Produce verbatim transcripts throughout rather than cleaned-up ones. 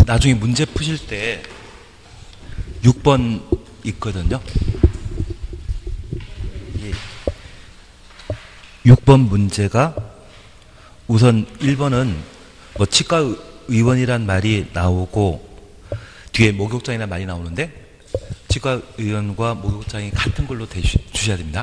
나중에 문제 푸실 때 육 번 있거든요. 예. 육 번 문제가 우선 일 번은 뭐 치과 의원이란 말이 나오고 뒤에 목욕장이라는 말이 나오는데 치과 의원과 목욕장이 같은 걸로 주셔야 됩니다.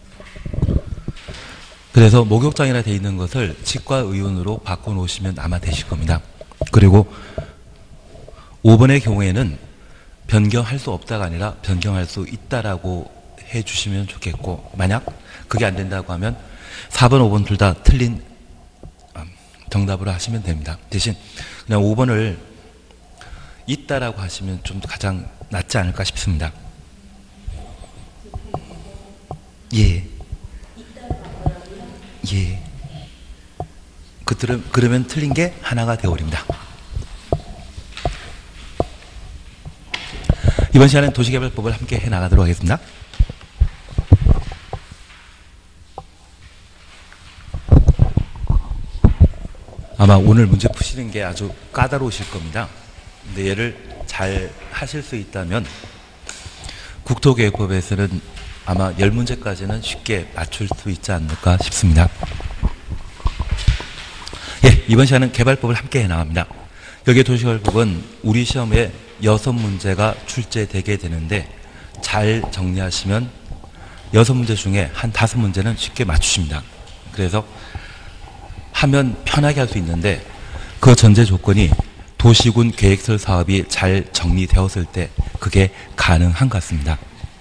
그래서 목욕장이라 되어 있는 것을 치과 의원으로 바꿔놓으시면 아마 되실 겁니다. 그리고 오 번의 경우에는 변경할 수 없다가 아니라 변경할 수 있다라고 해주시면 좋겠고, 만약 그게 안 된다고 하면 사 번, 오 번 둘 다 틀린 정답으로 하시면 됩니다. 대신 그냥 오 번을 있다라고 하시면 좀 가장 낫지 않을까 싶습니다. 예. 예. 그, 그러면 틀린 게 하나가 되어버립니다. 이번 시간엔 도시개발법을 함께 해나가도록 하겠습니다. 아마 오늘 문제 푸시는 게 아주 까다로우실 겁니다. 근데 얘를 잘 하실 수 있다면 국토계획법에서는 아마 십 문제까지는 쉽게 맞출 수 있지 않을까 싶습니다. 예, 이번 시간은 개발법을 함께 해나갑니다. 여기에 도시개발법은 우리 시험에 여섯 문제가 출제되게 되는데 잘 정리하시면 여섯 문제 중에 한 다섯 문제는 쉽게 맞추십니다. 그래서 하면 편하게 할 수 있는데 그 전제 조건이 도시군 계획설 사업이 잘 정리되었을 때 그게 가능한 것 같습니다.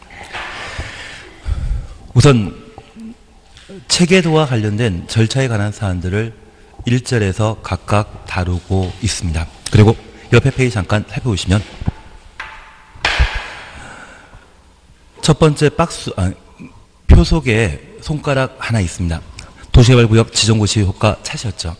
우선 체계도와 관련된 절차에 관한 사안들을 일 절에서 각각 다루고 있습니다. 그리고 옆에 페이지 잠깐 살펴보시면 첫 번째 박스, 아, 표 속에 손가락 하나 있습니다. 도시개발구역 지정고시 효과 찾으셨죠?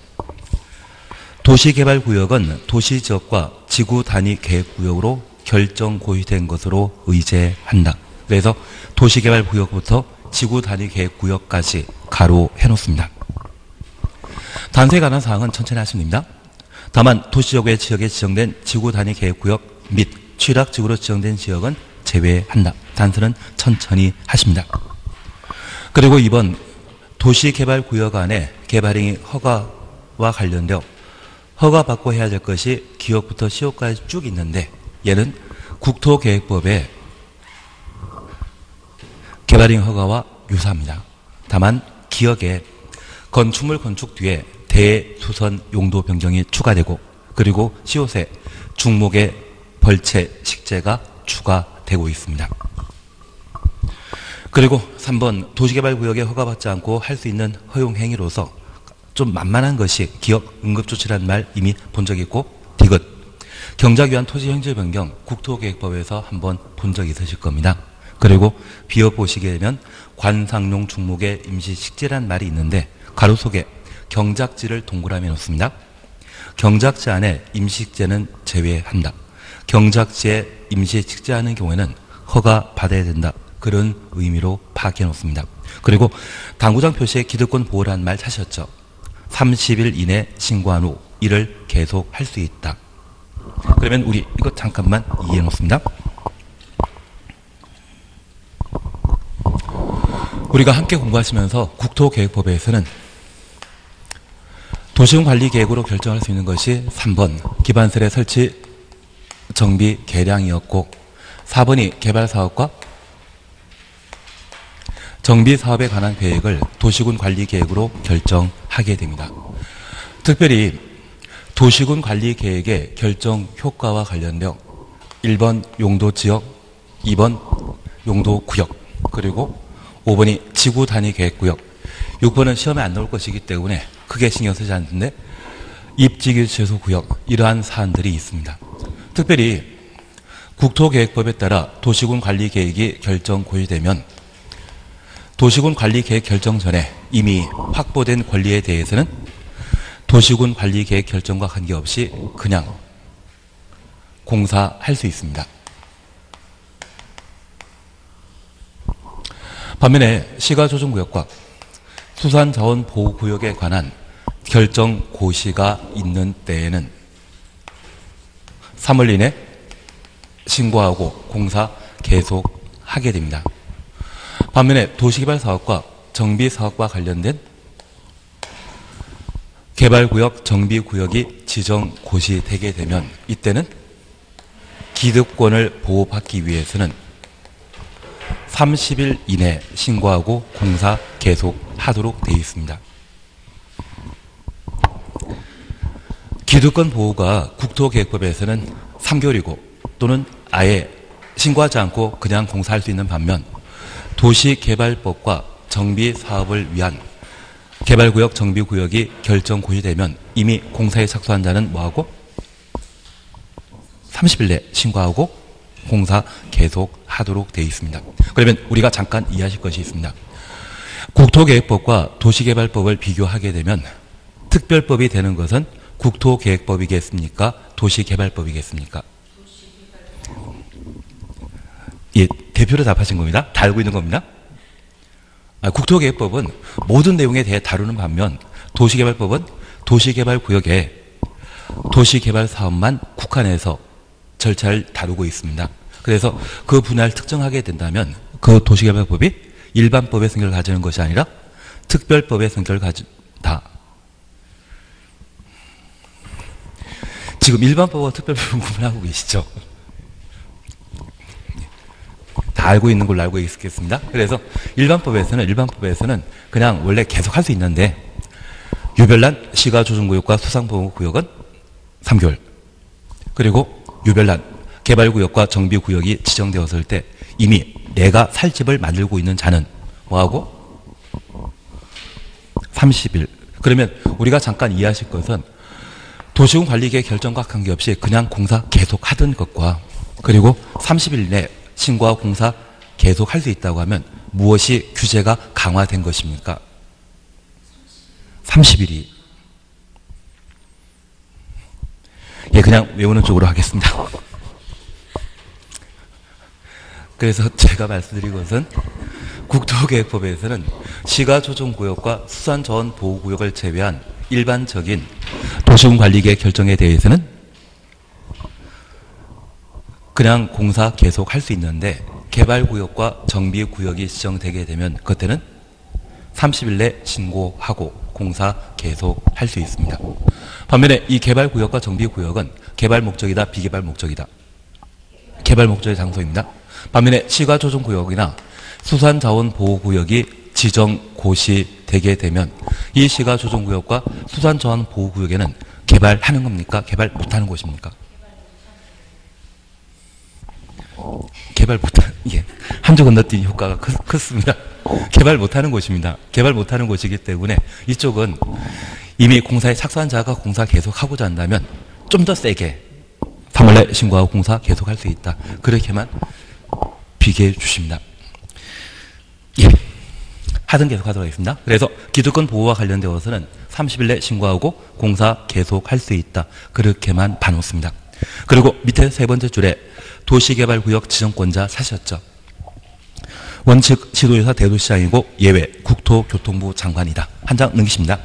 도시개발구역은 도시지역과 지구단위 계획구역으로 결정 고시된 것으로 의제한다. 그래서 도시개발구역부터 지구단위 계획구역까지 가로 해놓습니다. 단서에 관한 사항은 천천히 하시면 됩니다. 다만 도시지역외 지역에 지정된 지구단위 계획구역 및 취락지구로 지정된 지역은 제외한다. 단서는 천천히 하십니다. 그리고 이 번 도시개발구역 안에 개발행위 허가와 관련되어 허가받고 해야 될 것이 기역부터 시효까지 쭉 있는데 얘는 국토계획법의 개발행위 허가와 유사합니다. 다만 기역에 건축물 건축 뒤에 대수선 용도 변경이 추가되고 그리고 시옷에 중목의 벌채 식재가 추가되고 있습니다. 그리고 삼 번 도시개발구역에 허가받지 않고 할 수 있는 허용행위로서 좀 만만한 것이 기역 응급조치라는 말 이미 본 적이 있고 디귿 경작 위한 토지 형질 변경 국토계획법에서 한번 본 적이 있으실 겁니다. 그리고 비어 보시게 되면 관상용 중목의 임시식재라는 말이 있는데 가로 속에 경작지를 동그라미 놓습니다. 경작지 안에 임시식재는 제외한다. 경작지에 임시식재하는 경우에는 허가 받아야 된다. 그런 의미로 파악해 놓습니다. 그리고 당구장 표시에 기득권 보호라는 말 사셨죠? 삼십 일 이내 신고한 후 이를 계속 할 수 있다. 그러면 우리 이거 잠깐만 이해해 놓습니다. 우리가 함께 공부하시면서 국토계획법에서는 도시군관리계획으로 결정할 수 있는 것이 삼 번 기반설의 설치 정비 계량이었고 사 번이 개발사업과 정비사업에 관한 계획을 도시군관리계획으로 결정하게 됩니다. 특별히 도시군관리계획의 결정 효과와 관련되어 일 번 용도지역, 이 번 용도구역, 그리고 오 번이 지구단위계획구역, 육 번은 시험에 안 나올 것이기 때문에 크게 신경 쓰지 않는데 입지기최소구역 이러한 사안들이 있습니다. 특별히 국토계획법에 따라 도시군관리계획이 결정 고시되면 도시군관리계획 결정 전에 이미 확보된 권리에 대해서는 도시군관리계획 결정과 관계없이 그냥 공사할 수 있습니다. 반면에 시가조정구역과 수산자원보호구역에 관한 결정 고시가 있는 때에는 삼월 이내 신고하고 공사 계속하게 됩니다. 반면에 도시개발사업과 정비사업과 관련된 개발구역, 정비구역이 지정 고시되게 되면 이때는 기득권을 보호받기 위해서는 삼십 일 이내 신고하고 공사 계속하도록 되어 있습니다. 기득권 보호가 국토계획법에서는 삼 개월이고 또는 아예 신고하지 않고 그냥 공사할 수 있는 반면 도시개발법과 정비사업을 위한 개발구역, 정비구역이 결정 고시되면 이미 공사에 착수한 자는 뭐하고? 삼십 일 내 신고하고 공사 계속하도록 되어 있습니다. 그러면 우리가 잠깐 이해하실 것이 있습니다. 국토계획법과 도시개발법을 비교하게 되면 특별법이 되는 것은 국토계획법이겠습니까? 도시개발법이겠습니까? 예, 대표로 답하신 겁니다. 다 알고 있는 겁니다. 아, 국토계획법은 모든 내용에 대해 다루는 반면 도시개발법은 도시개발구역에 도시개발 사업만 국한해서 절차를 다루고 있습니다. 그래서 그 분야를 특정하게 된다면 그 도시개발법이 일반법의 성격을 가지는 것이 아니라 특별법의 성격을 가진다. 지금 일반법과 특별법을 구분하고 계시죠? 다 알고 있는 걸로 알고 있겠습니다. 그래서 일반법에서는 일반법에서는 그냥 원래 계속 할 수 있는데 유별난 시가조정구역과 수상보호구역은 삼 개월 그리고 유별난 개발구역과 정비구역이 지정되었을 때 이미 내가 살 집을 만들고 있는 자는 뭐하고? 삼십 일. 그러면 우리가 잠깐 이해하실 것은 도시군 관리계획 결정과 관계없이 그냥 공사 계속 하던 것과 그리고 삼십 일 내 신고와 공사 계속 할 수 있다고 하면 무엇이 규제가 강화된 것입니까? 삼십 일이. 예, 그냥 외우는 쪽으로 하겠습니다. 그래서 제가 말씀드린 것은 국토계획법에서는 시가조정구역과 수산자원보호구역을 제외한 일반적인 도시군 관리계획 결정에 대해서는 그냥 공사 계속 할 수 있는데 개발구역과 정비구역이 지정되게 되면 그때는 삼십 일 내 신고하고 공사 계속 할 수 있습니다. 반면에 이 개발구역과 정비구역은 개발 목적이다, 비개발 목적이다. 개발 목적의 장소입니다. 반면에 시가조정구역이나 수산자원보호구역이 지정 고시되게 되면 이 시가조정구역과 수산자원보호구역에는 개발하는 겁니까? 개발 못하는 곳입니까? 개발 못하는, 예. 한 줄 건너뛴 효과가 크, 크습니다. 개발 못하는 곳입니다. 개발 못하는 곳이기 때문에 이쪽은 이미 공사에 착수한 자가 공사 계속하고자 한다면 좀 더 세게 삼월 내 신고하고 공사 계속할 수 있다. 그렇게만 비교해 주십니다. 예. 하든 계속하도록 하겠습니다. 그래서 기득권 보호와 관련되어서는 삼십 일 내 신고하고 공사 계속할 수 있다. 그렇게만 봐놓습니다. 그리고 밑에 세 번째 줄에 도시개발구역 지정권자 사셨죠. 원칙 시도지사 대도시장이고 예외 국토교통부 장관이다. 한 장 넘기십니다.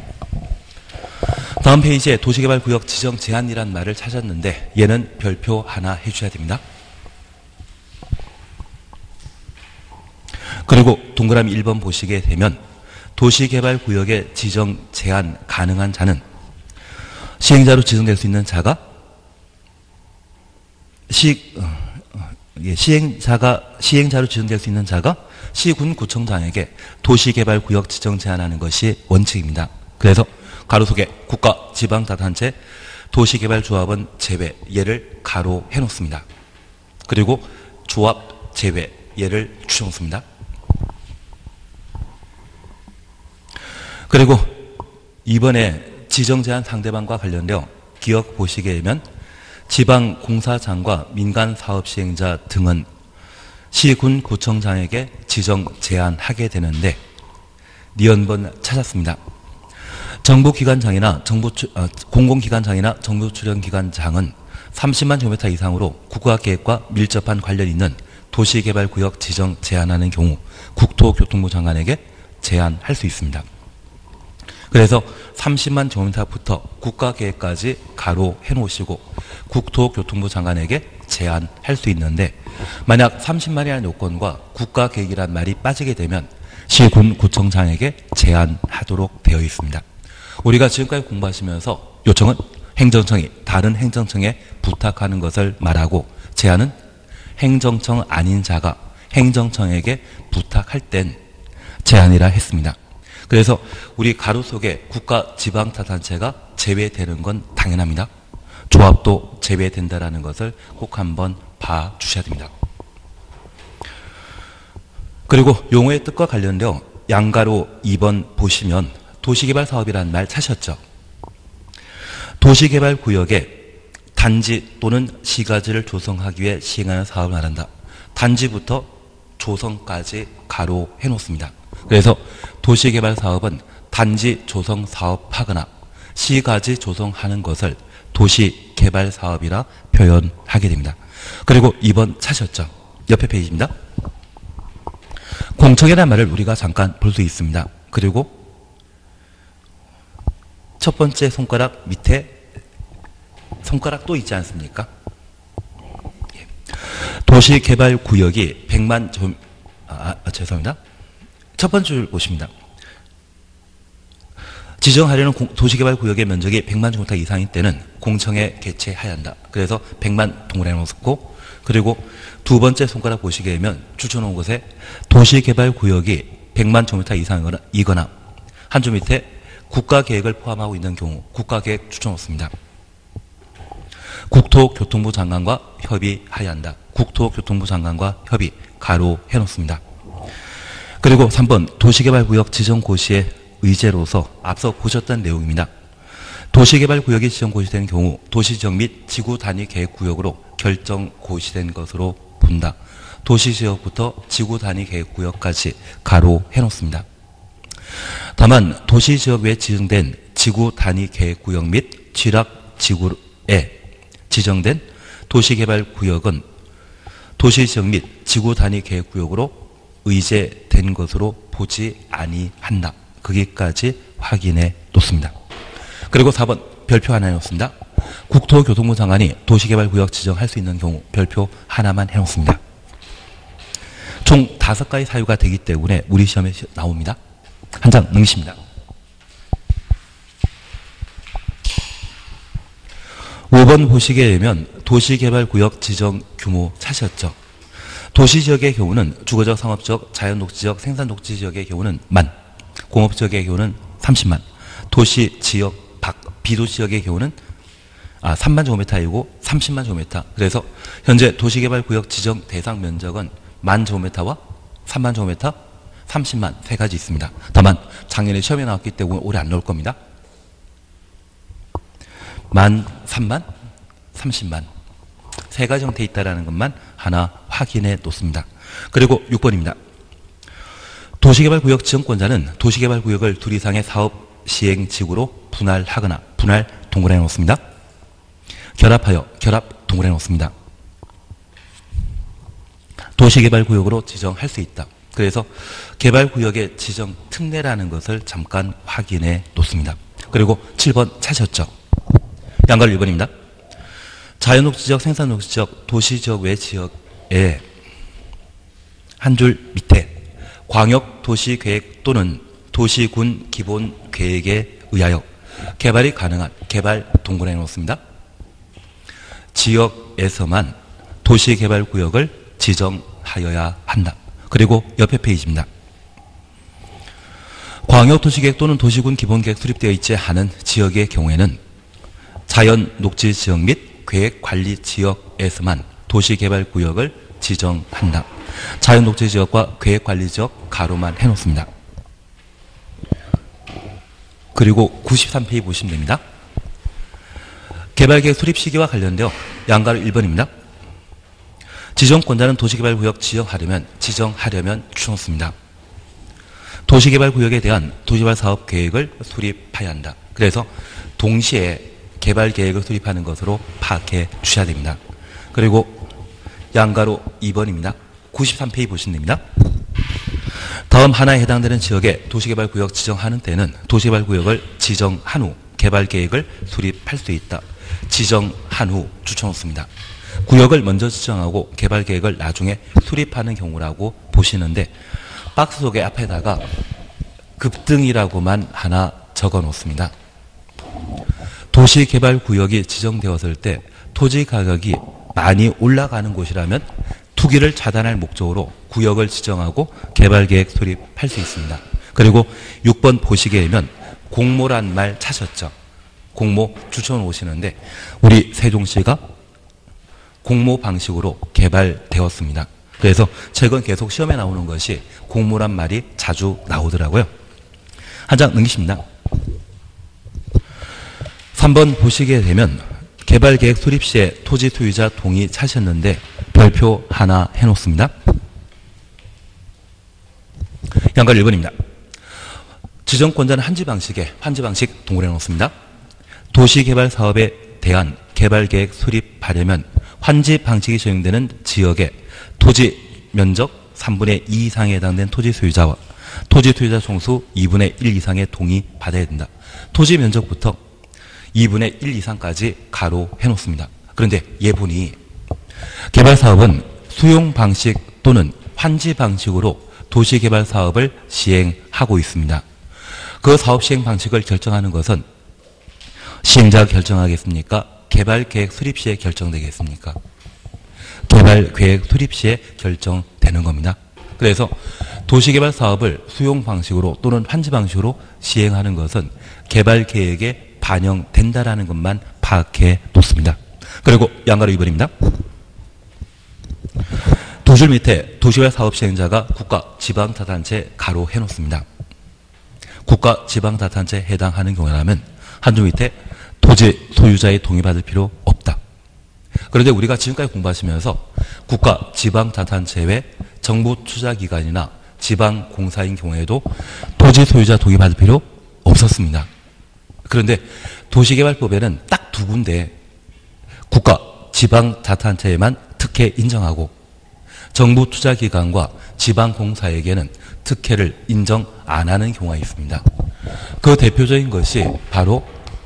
다음 페이지에 도시개발구역 지정 제한이란 말을 찾았는데 얘는 별표 하나 해주셔야 됩니다. 그리고 동그라미 일 번 보시게 되면 도시개발구역의 지정 제한 가능한 자는 시행자로 지정될 수 있는 자가 시, 어, 예, 시행자가, 시행자로 지정될 수 있는 자가 시군 구청장에게 도시개발구역 지정 제한하는 것이 원칙입니다. 그래서 가로 속에 국가, 지방, 다단체, 도시개발조합은 제외, 얘를 가로 해놓습니다. 그리고 조합 제외, 얘를 줄여놓습니다. 그리고 이번에 지정 제한 상대방과 관련되어 기억 보시게 되면 지방공사장과 민간사업시행자 등은 시군 구청장에게 지정 제한하게 되는데 니언번 찾았습니다. 정부기관장이나 정부, 어, 공공기관장이나 정부출연기관장은 삼십만 제곱미터 이상으로 국가계획과 밀접한 관련이 있는 도시개발구역 지정 제한하는 경우 국토교통부 장관에게 제한할 수 있습니다. 그래서 삼십만 제곱미터부터 국가계획까지 가로 해놓으시고 국토교통부 장관에게 제안할 수 있는데, 만약 삼십만이라는 요건과 국가계획이라는 말이 빠지게 되면 시군 구청장에게 제안하도록 되어 있습니다. 우리가 지금까지 공부하시면서 요청은 행정청이 다른 행정청에 부탁하는 것을 말하고, 제안은 행정청 아닌 자가 행정청에게 부탁할 땐 제안이라 했습니다. 그래서 우리 가로 속에 국가 지방자치단체가 제외되는 건 당연합니다. 조합도 제외된다라는 것을 꼭 한번 봐주셔야 됩니다. 그리고 용어의 뜻과 관련되어 양가로 이 번 보시면 도시개발 사업이라는 말 찾으셨죠? 도시개발구역에 단지 또는 시가지를 조성하기 위해 시행하는 사업을 말한다. 단지부터 조성까지 가로 해놓습니다. 그래서 도시개발 사업은 단지 조성 사업하거나 시가지 조성하는 것을 도시개발 사업이라 표현하게 됩니다. 그리고 이 번 찾으셨죠? 옆에 페이지입니다. 공청이라는 말을 우리가 잠깐 볼 수 있습니다. 그리고 첫 번째 손가락 밑에 손가락 또 있지 않습니까? 도시개발구역이 백만 점, 아, 아, 죄송합니다. 첫 번째 줄 보십니다. 지정하려는 공, 도시개발구역의 면적이 백만 제곱미터 이상일 때는 공청에 개최해야 한다. 그래서 백만 동그라미 넣었고, 그리고 두 번째 손가락 보시게 되면 추천한 곳에 도시개발구역이 백만 제곱미터 이상이거나 이거나 한 줄 밑에 국가계획을 포함하고 있는 경우 국가계획 추천했습니다. 국토교통부 장관과 협의해야 한다. 국토교통부 장관과 협의 가로 해놓습니다. 그리고 삼 번 도시개발구역 지정고시의 의제로서 앞서 보셨던 내용입니다. 도시개발구역이 지정고시된 경우 도시지역 및 지구단위계획구역으로 결정고시된 것으로 본다. 도시지역부터 지구단위계획구역까지 가로 해놓습니다. 다만 도시지역 외에 지정된 지구단위계획구역 및 취락지구에 지정된 도시개발구역은 도시지역 및 지구단위계획구역으로 의제된 것으로 보지 아니한다. 거기까지 확인해 놓습니다. 그리고 사 번 별표 하나 해놓습니다. 국토교통부 장관이 도시개발구역 지정할 수 있는 경우 별표 하나만 해놓습니다. 총 다섯 가지 사유가 되기 때문에 우리 시험에 나옵니다. 한 장 넘기십니다. 오 번 보시게 되면 도시개발구역 지정 규모 찾으셨죠? 도시지역의 경우는 주거적, 상업적, 자연녹지적, 생산녹지지역의 경우는 만, 공업지역의 경우는 삼십만, 도시지역 밖, 비도시지역의 경우는 아, 삼만 제곱미터이고 삼십만 제곱미터. 그래서 현재 도시개발구역 지정 대상 면적은 만 제곱미터와 삼만 제곱미터, 삼십만 세 가지 있습니다. 다만 작년에 시험에 나왔기 때문에 올해 안 나올 겁니다. 만, 삼만, 삼십만 세 가지 형태에 있다는 것만 하나 확인해 놓습니다. 그리고 육 번입니다. 도시개발구역 지정권자는 도시개발구역을 둘 이상의 사업 시행지구로 분할하거나 분할 동그라미 놓습니다. 결합하여 결합 동그라미 놓습니다. 도시개발구역으로 지정할 수 있다. 그래서 개발구역의 지정 특례라는 것을 잠깐 확인해 놓습니다. 그리고 칠 번 찾으셨죠? 양가로 일 번입니다. 자연녹지지역, 생산녹지지역, 도시지역 외 지역에 한 줄 밑에 광역도시계획 또는 도시군 기본계획에 의하여 개발이 가능한 개발 동그라미 놓습니다. 지역에서만 도시개발구역을 지정하여야 한다. 그리고 옆에 페이지입니다. 광역도시계획 또는 도시군 기본계획 수립되어 있지 않은 지역의 경우에는 자연녹지지역 및 계획관리지역에서만 도시개발구역을 지정한다. 자연녹지지역과 계획관리지역 가로만 해놓습니다. 그리고 구십삼 페이지 보시면 됩니다. 개발계획 수립 시기와 관련되어 양가로 일 번입니다. 지정권자는 도시개발구역 지정하려면 지정하려면 추천습니다. 도시개발구역에 대한 도시개발사업계획을 수립해야 한다. 그래서 동시에 개발계획을 수립하는 것으로 파악해 주셔야 됩니다. 그리고 양가로 이 번입니다. 구십삼 페이지 보시면 됩니다. 다음 하나에 해당되는 지역에 도시개발구역 지정하는 때는 도시개발구역을 지정한 후 개발계획을 수립할 수 있다. 지정한 후 붙여놓습니다. 구역을 먼저 지정하고 개발계획을 나중에 수립하는 경우라고 보시는데 박스 속에 앞에다가 급등이라고만 하나 적어놓습니다. 도시개발구역이 지정되었을 때 토지 가격이 많이 올라가는 곳이라면 투기를 차단할 목적으로 구역을 지정하고 개발계획 수립할 수 있습니다. 그리고 육 번 보시게 되면 공모란 말 찾으셨죠? 공모 추천오시는데 우리 세종시가 공모 방식으로 개발되었습니다. 그래서 최근 계속 시험에 나오는 것이 공모란 말이 자주 나오더라고요. 한 장 넘기십니다. 삼 번 보시게 되면 개발계획 수립 시에 토지 소유자 동의 찾으셨는데 별표 하나 해놓습니다. 양가 일 번입니다. 지정권자는 한지 방식에 환지 방식 동그래 놓습니다. 도시개발 사업에 대한 개발계획 수립하려면 환지 방식이 적용되는 지역에 토지 면적 삼분의 이 이상에 해당된 토지 소유자와 토지 소유자 총수 이분의 일 이상의 동의 받아야 된다. 토지 면적부터 이분의 일 이상까지 가로 해놓습니다. 그런데 예본이 개발사업은 수용 방식 또는 환지 방식으로 도시개발 사업을 시행하고 있습니다. 그 사업 시행 방식을 결정하는 것은 시행자가 결정하겠습니까? 개발계획 수립 시에 결정되겠습니까? 개발계획 수립 시에 결정되는 겁니다. 그래서 도시개발 사업을 수용 방식으로 또는 환지 방식으로 시행하는 것은 개발계획에 반영된다라는 것만 파악해 놓습니다. 그리고 양가로 이 번입니다. 두 줄 밑에 도시개발 사업 시행자가 국가, 지방자치단체 가로 해놓습니다. 국가, 지방자치단체에 해당하는 경우라면 한 줄 밑에 토지 소유자의 동의받을 필요 없다. 그런데 우리가 지금까지 공부하시면서 국가, 지방자치단체 외 정부 투자기관이나 지방공사인 경우에도 토지 소유자 동의받을 필요 없었습니다. 그런데 도시개발법에는 딱 두 군데 국가, 지방자치단체에만 특혜 인정하고 정부 투자기관과 지방공사에게는 특혜를 인정 안 하는 경우가 있습니다. 그 대표적인 것이 바로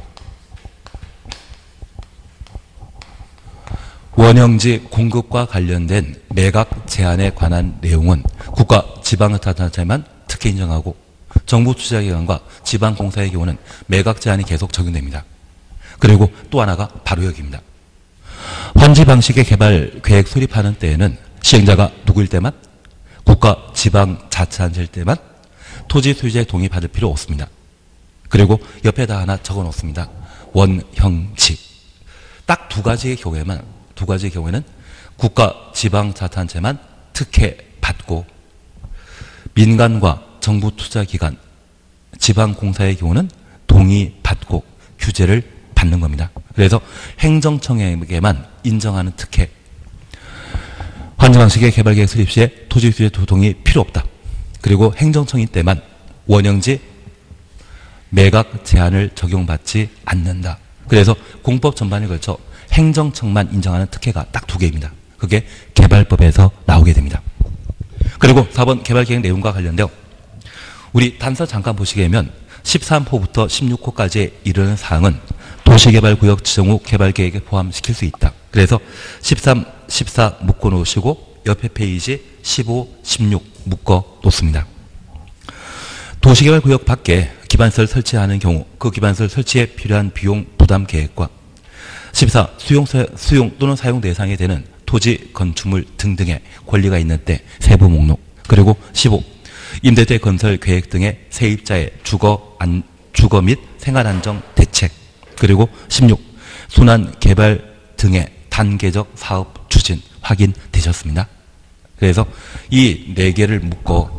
원형지 공급과 관련된 매각 제한에 관한 내용은 국가, 지방자치단체만 특혜 인정하고 정부 투자기관과 지방공사의 경우는 매각 제한이 계속 적용됩니다. 그리고 또 하나가 바로 여기입니다. 환지 방식의 개발 계획 수립하는 때에는 시행자가 누구일 때만 국가, 지방자치단체일 때만 토지 소유자의 동의 받을 필요 없습니다. 그리고 옆에다 하나 적어 놓습니다. 원형지. 딱 두 가지의 경우에만 두 가지의 경우에는 국가, 지방자치단체만 특혜 받고 민간과 정부 투자기관, 지방공사의 경우는 동의 받고 규제를 받는 겁니다. 그래서 행정청에게만 인정하는 특혜. 환지 방식의 개발계획 수립 시에 토지 소유자의 동의 필요 없다. 그리고 행정청인 때만 원형지 매각 제한을 적용받지 않는다. 그래서 공법 전반에 걸쳐 행정청만 인정하는 특혜가 딱 두 개입니다. 그게 개발법에서 나오게 됩니다. 그리고 사 번 개발계획 내용과 관련되어 우리 단서 잠깐 보시게 되면 십삼 호부터 십육 호까지 이르는 사항은 도시개발구역 지정 후 개발계획에 포함시킬 수 있다. 그래서 십삼, 십사 묶어 놓으시고 옆에 페이지 십오, 십육 묶어 놓습니다. 도시개발구역 밖에 기반시설 설치하는 경우 그 기반시설 설치에 필요한 비용 부담 계획과 십사. 수용, 수용 또는 사용 대상이 되는 토지, 건축물 등등의 권리가 있는 때 세부 목록. 그리고 십오. 임대대 건설 계획 등의 세입자의 주거, 안, 주거 및 생활 안정 대책. 그리고 십육. 순환 개발 등의 단계적 사업 추진 확인되셨습니다. 그래서 이 네 개를 묶어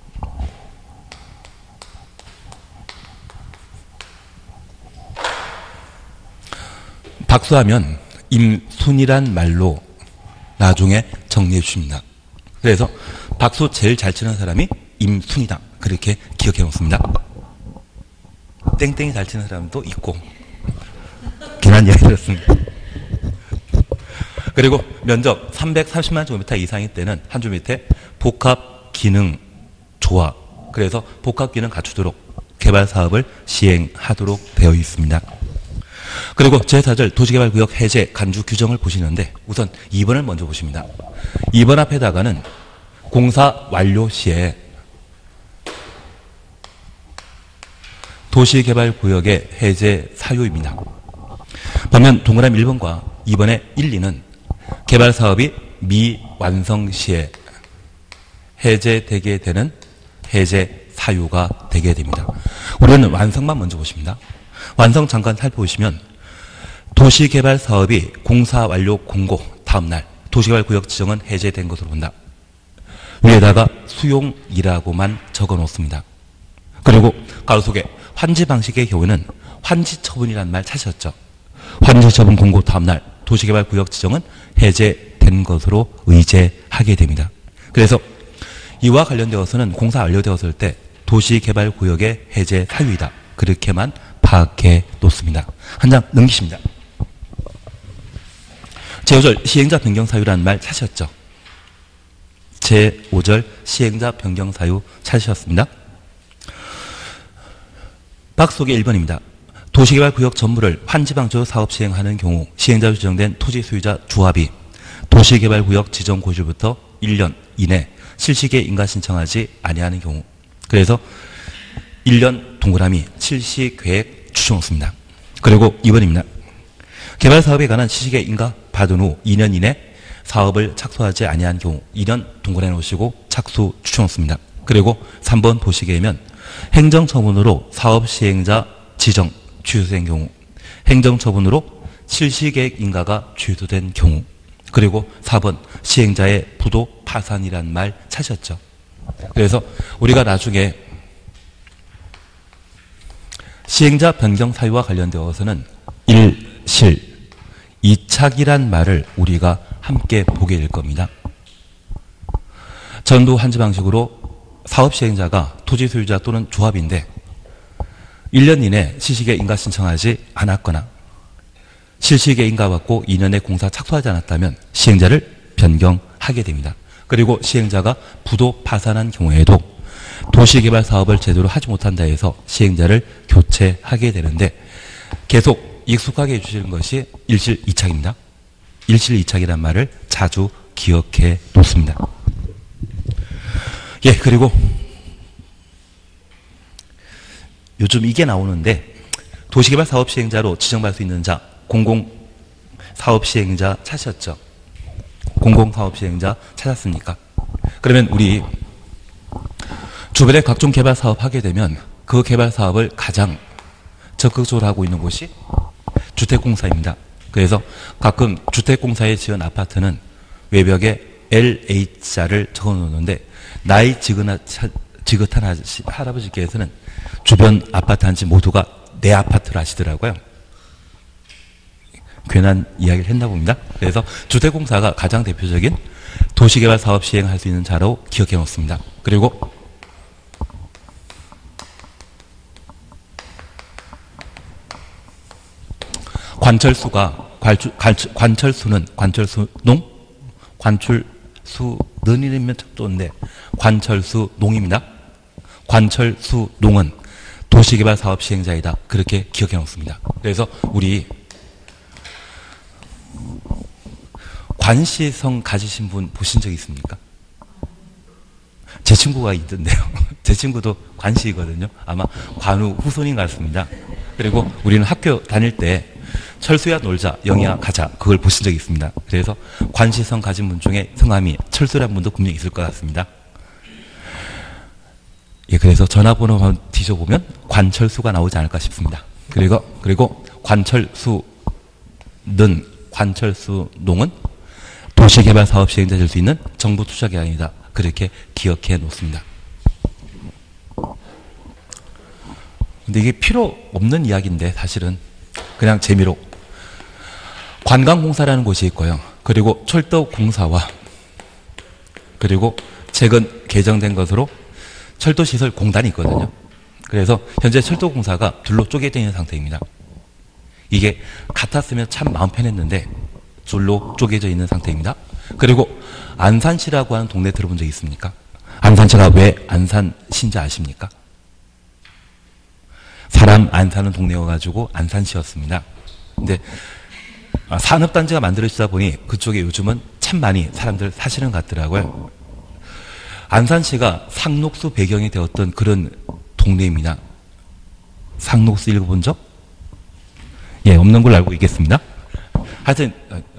박수하면 임순이란 말로 나중에 정리해 주십니다. 그래서 박수 제일 잘 치는 사람이 임순이다. 그렇게 기억해 놓습니다. 땡땡이 잘 치는 사람도 있고 괜한 이야기 들었습니다. 그리고 면적 삼백삼십만 제곱미터 이상일 때는 한 줄 밑에 복합 기능 조화, 그래서 복합기능 갖추도록 개발 사업을 시행하도록 되어 있습니다. 그리고 제사 절 도시개발구역 해제 간주 규정을 보시는데 우선 이 번을 먼저 보십니다. 이 번 앞에다가는 공사 완료 시에 도시개발구역의 해제 사유입니다. 반면 동그라미 일 번과 이 번의 일, 이는 개발사업이 미완성 시에 해제되게 되는 해제 사유가 되게 됩니다. 우리는 완성만 먼저 보십니다. 완성 잠깐 살펴보시면 도시개발 사업이 공사 완료 공고 다음날 도시개발구역 지정은 해제된 것으로 본다. 위에다가 수용이라고만 적어 놓습니다. 그리고 가로 속에 환지 방식의 경우에는 환지 처분이라는 말 찾으셨죠? 환지 처분 공고 다음날 도시개발구역 지정은 해제된 것으로 의제하게 됩니다. 그래서 이와 관련되어서는 공사 완료되었을 때 도시개발구역의 해제 사유이다. 그렇게만 파악해 놓습니다. 한 장 넘기십니다. 제오 절 시행자 변경 사유라는 말 찾으셨죠? 제오 절 시행자 변경 사유 찾으셨습니다. 박 속의 일 번입니다. 도시개발구역 전부를 환지방조 사업 시행하는 경우 시행자로 지정된 토지 소유자 주합이 도시개발구역 지정 고시부터 일 년 이내 실시계 인가 신청하지 아니하는 경우, 그래서 일 년 동그라미 실시계획 추정했습니다. 그리고 이 번입니다. 개발사업에 관한 실시계 인가 받은 후 이 년 이내 사업을 착수하지 아니한 경우 이 년 동그라미 놓으시고 착수 추정했습니다. 그리고 삼 번 보시게 되면 행정처분으로 사업 시행자 지정 취소된 경우, 행정처분으로 실시계획 인가가 취소된 경우, 그리고 사 번 시행자의 부도 파산이란 말 찾으셨죠? 그래서 우리가 나중에 시행자 변경 사유와 관련되어서는 일 실, 이착이란 말을 우리가 함께 보게 될 겁니다. 전도 환지 방식으로 사업 시행자가 토지 소유자 또는 조합인데 일 년 이내 실시계 인가 신청하지 않았거나 실시계 인가받고 이 년에 공사 착수하지 않았다면 시행자를 변경하게 됩니다. 그리고 시행자가 부도 파산한 경우에도 도시개발 사업을 제대로 하지 못한다 해서 시행자를 교체하게 되는데 계속 익숙하게 해주시는 것이 일실 이착입니다. 일실 이착이란 말을 자주 기억해 놓습니다. 예, 그리고 요즘 이게 나오는데 도시개발 사업 시행자로 지정받을 수 있는 자, 공공사업 시행자 찾으셨죠? 공공사업 시행자 찾았습니까? 그러면 우리 주변에 각종 개발 사업 하게 되면 그 개발 사업을 가장 적극적으로 하고 있는 곳이 주택공사입니다. 그래서 가끔 주택공사에 지은 아파트는 외벽에 엘에이치알을 적어 놓는데 나이 지긋한, 지긋한 할아버지께서는 주변 아파트 단지 모두가 내 아파트를 아시더라고요. 괜한 이야기를 했나 봅니다. 그래서 주택공사가 가장 대표적인 도시개발 사업 시행할 수 있는 자로 기억해 놓습니다. 그리고 관철수가 관추, 관추, 관철수는 관철수 농? 관철수는 이면 척도인데 관철수 농입니다. 관철수 농은 도시개발 사업 시행자이다. 그렇게 기억해 놓습니다. 그래서 우리 관시성 가지신 분 보신 적 있습니까? 제 친구가 있던데요. 제 친구도 관시이거든요. 아마 관우 후손인 것 같습니다. 그리고 우리는 학교 다닐 때 철수야 놀자, 영희야 가자, 그걸 보신 적이 있습니다. 그래서 관시성 가진 분 중에 성함이 철수란 분도 분명히 있을 것 같습니다. 예, 그래서 전화번호만 뒤져보면 관철수가 나오지 않을까 싶습니다. 그리고, 그리고 관철수는, 관철수 농은 도시개발 사업 시행자 될 수 있는 정부 투자기관이다. 그렇게 기억해 놓습니다. 근데 이게 필요 없는 이야기인데 사실은 그냥 재미로 관광공사라는 곳이 있고요. 그리고 철도공사와 그리고 최근 개정된 것으로 철도시설공단이 있거든요. 그래서 현재 철도공사가 둘로 쪼개져 있는 상태입니다. 이게 같았으면 참 마음 편했는데 둘로 쪼개져 있는 상태입니다. 그리고 안산시라고 하는 동네 들어본 적 있습니까? 안산시가 왜 안산시인지 아십니까? 사람 안 사는 동네여가지고 안산시였습니다. 근데 산업단지가 만들어지다 보니 그쪽에 요즘은 참 많이 사람들 사시는 것 같더라고요. 안산시가 상록수 배경이 되었던 그런 동네입니다. 상록수 읽어본 적? 예, 없는 걸로 알고 있겠습니다. 하여튼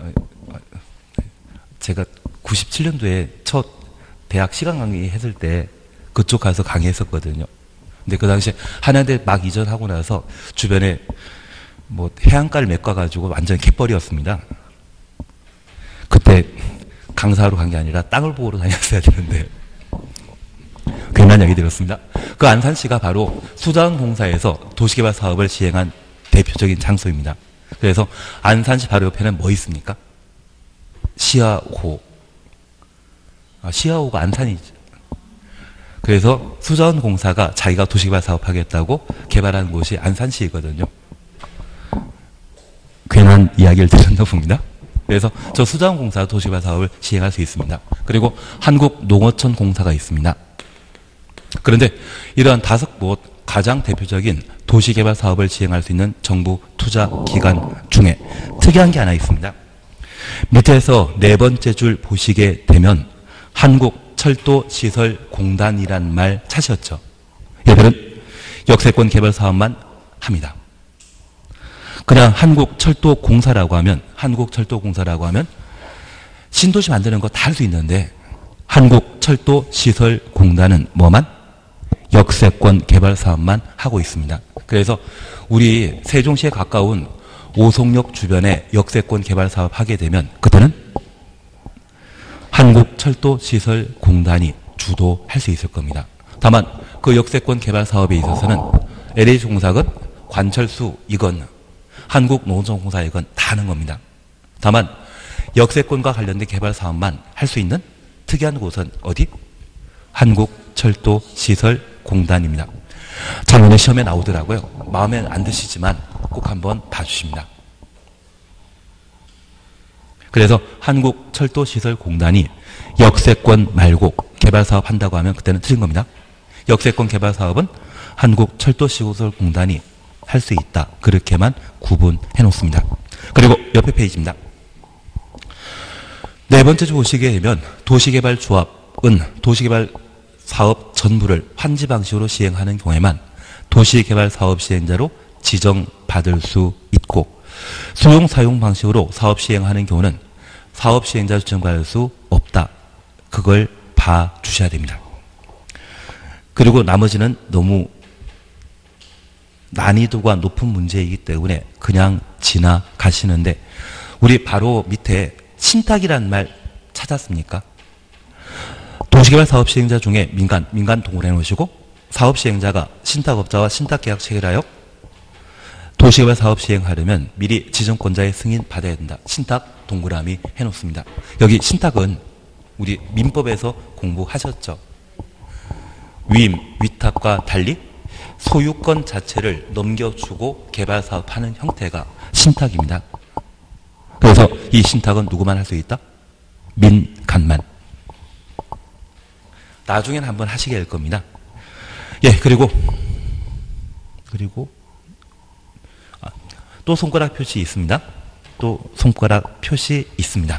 제가 구십칠 년도에 첫 대학 시간 강의 했을 때 그쪽 가서 강의했었거든요. 근데 그 당시에 한양대 막 이전하고 나서 주변에 뭐 해안가를 메꿔가지고 완전 갯벌이었습니다. 그때 강사로 간 게 아니라 땅을 보러 다녔어야 되는데 괜한 얘기 들었습니다. 그 안산시가 바로 수자원공사에서 도시개발 사업을 시행한 대표적인 장소입니다. 그래서 안산시 바로 옆에는 뭐 있습니까? 시야호. 아, 시야호가 안산이죠. 그래서 수자원공사가 자기가 도시개발 사업하겠다고 개발한 곳이 안산시이거든요. 괜한 이야기를 드렸나 봅니다. 그래서 저 수자원공사 도시개발 사업을 시행할 수 있습니다. 그리고 한국농어촌공사가 있습니다. 그런데 이러한 다섯 곳 가장 대표적인 도시개발 사업을 시행할 수 있는 정부 투자 기관 중에 특이한 게 하나 있습니다. 밑에서 네 번째 줄 보시게 되면 한국철도시설공단이란 말 찾으셨죠? 얘들은 역세권 개발 사업만 합니다. 그냥 한국철도공사라고 하면 한국철도공사라고 하면 신도시 만드는 거 다 할 수 있는데 한국철도시설공단은 뭐만? 역세권 개발 사업만 하고 있습니다. 그래서 우리 세종시에 가까운 오송역 주변에 역세권 개발 사업 하게 되면 그때는 한국철도시설공단이 주도할 수 있을 겁니다. 다만 그 역세권 개발 사업에 있어서는 엘에이치공사건 관철수 이건 한국농어촌공사 이건 다 하는 겁니다. 다만 역세권과 관련된 개발 사업만 할 수 있는 특이한 곳은 어디? 한국철도시설공단입니다. 작년에 시험에 나오더라고요. 마음에 안 드시지만 꼭 한번 봐주십니다. 그래서 한국철도시설공단이 역세권 말고 개발 사업 한다고 하면 그때는 틀린 겁니다. 역세권 개발 사업은 한국철도시설공단이 할 수 있다. 그렇게만 구분해 놓습니다. 그리고 옆에 페이지입니다. 네 번째 주 보시게 되면 도시개발조합은 도시개발 사업 전부를 환지 방식으로 시행하는 경우에만 도시개발 사업 시행자로 지정받을 수 있고 수용 사용 방식으로 사업 시행하는 경우는 사업 시행자 지정받을 수 없다. 그걸 봐주셔야 됩니다. 그리고 나머지는 너무 난이도가 높은 문제이기 때문에 그냥 지나가시는데 우리 바로 밑에 신탁이라는 말 찾았습니까? 도시개발 사업 시행자 중에 민간, 민간 동굴해 놓으시고 사업 시행자가 신탁업자와 신탁계약 체결하여 도시개발 사업 시행하려면 미리 지정권자의 승인 받아야 된다. 신탁 동그라미 해놓습니다. 여기 신탁은 우리 민법에서 공부하셨죠? 위임, 위탁과 달리 소유권 자체를 넘겨주고 개발 사업하는 형태가 신탁입니다. 그래서 이 신탁은 누구만 할 수 있다? 민간만. 나중에는 한번 하시게 될 겁니다. 예, 그리고 그리고 아, 또 손가락 표시 있습니다. 또 손가락 표시 있습니다.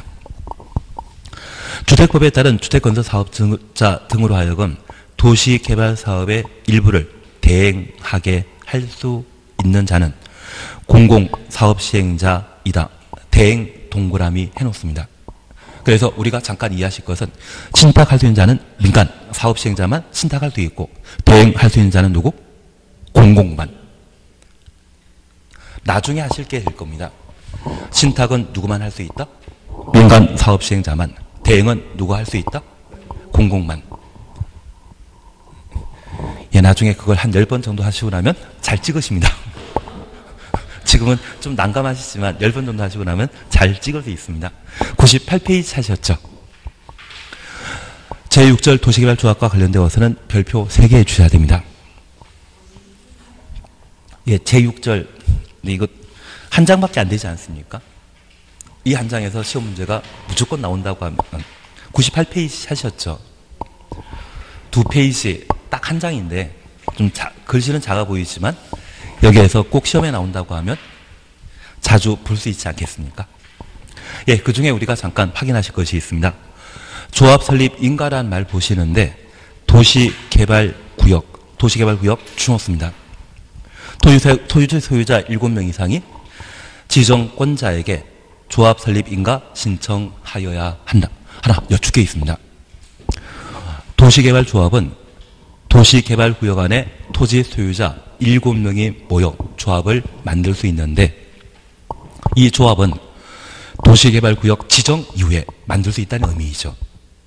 주택법에 따른 주택건설사업자 등으로 하여금 도시개발사업의 일부를 대행하게 할 수 있는 자는 공공사업시행자이다. 대행 동그라미 해놓습니다. 그래서 우리가 잠깐 이해하실 것은 신탁할 수 있는 자는 민간 사업시행자만 신탁할 수 있고 대행할 수 있는 자는 누구? 공공만. 나중에 하실 게 될 겁니다. 신탁은 누구만 할 수 있다? 민간 사업시행자만. 대행은 누가 할 수 있다? 공공만. 예, 나중에 그걸 한 열 번 정도 하시고 나면 잘 찍으십니다. 지금은 좀 난감하시지만 열 번 정도 하시고 나면 잘 찍을 수 있습니다. 구십팔 페이지 찾으셨죠? 제육 절 도시개발조합과 관련되어서는 별표 세 개 주셔야 됩니다. 예, 제육 절, 이거 한 장밖에 안 되지 않습니까? 이 한 장에서 시험 문제가 무조건 나온다고 하면 구십팔 페이지 찾으셨죠? 두 페이지 딱 한 장인데 좀 자, 글씨는 작아 보이지만 여기에서 꼭 시험에 나온다고 하면 자주 볼 수 있지 않겠습니까? 예, 그 중에 우리가 잠깐 확인하실 것이 있습니다. 조합 설립 인가라는 말 보시는데 도시개발구역, 도시개발구역 주었습니다. 토지 소유자 일곱 명 이상이 지정권자에게 조합 설립 인가 신청하여야 한다. 하나 여쭙게 있습니다. 도시개발조합은 도시개발구역 안에 토지 소유자 일곱 명이 모여 조합을 만들 수 있는데 이 조합은 도시개발구역 지정 이후에 만들 수 있다는 의미이죠.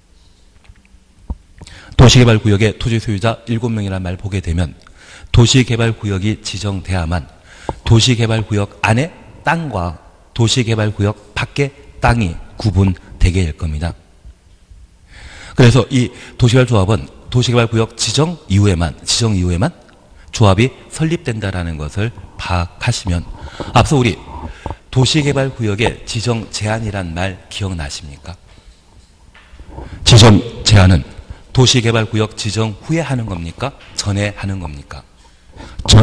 도시개발구역의 토지 소유자 일곱 명이라는 말 보게 되면 도시개발구역이 지정돼야만 도시개발구역 안에 땅과 도시개발구역 밖의 땅이 구분되게 될 겁니다. 그래서 이 도시개발조합은 도시개발구역 지정 이후에만 지정 이후에만 조합이 설립된다라는 것을 파악하시면 앞서 우리 도시개발구역의 지정 제한이란 말 기억나십니까? 지정 제한은 도시개발구역 지정 후에 하는 겁니까? 전에 하는 겁니까? 전,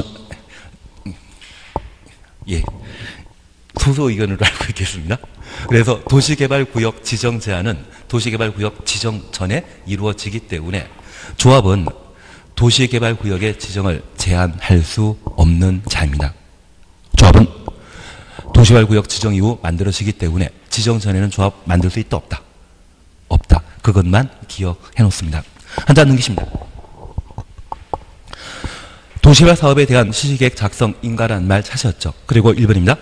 예. 소수 의견으로 알고 있겠습니다. 그래서 도시개발구역 지정 제한은 도시개발구역 지정 전에 이루어지기 때문에 조합은 도시개발구역의 지정을 제한할 수 없는 자입니다. 조합은 도시개발구역 지정 이후 만들어지기 때문에 지정 전에는 조합 만들 수 있다 없다? 없다. 그것만 기억해 놓습니다. 한 장 넘기십니다. 도시개발 사업에 대한 실시계획 작성 인가라는 말 찾으셨죠? 그리고 일 번입니다.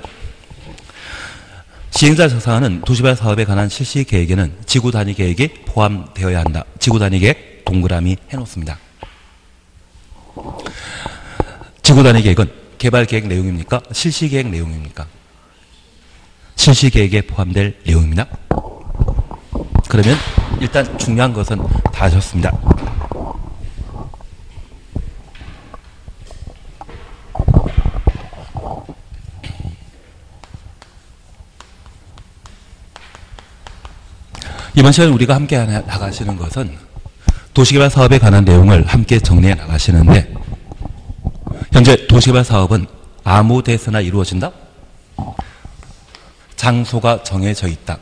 시행자 작성하는 도시개발 사업에 관한 실시 계획에는 지구 단위 계획이 포함되어야 한다. 지구 단위 계획 동그라미 해놓습니다. 지구 단위 계획은 개발 계획 내용입니까? 실시 계획 내용입니까? 실시 계획에 포함될 내용입니다. 그러면 일단 중요한 것은 다 하셨습니다. 이번 시간에 우리가 함께 나가시는 것은 도시개발 사업에 관한 내용을 함께 정리해 나가시는데 현재 도시개발 사업은 아무 데서나 이루어진다? 장소가 정해져 있다.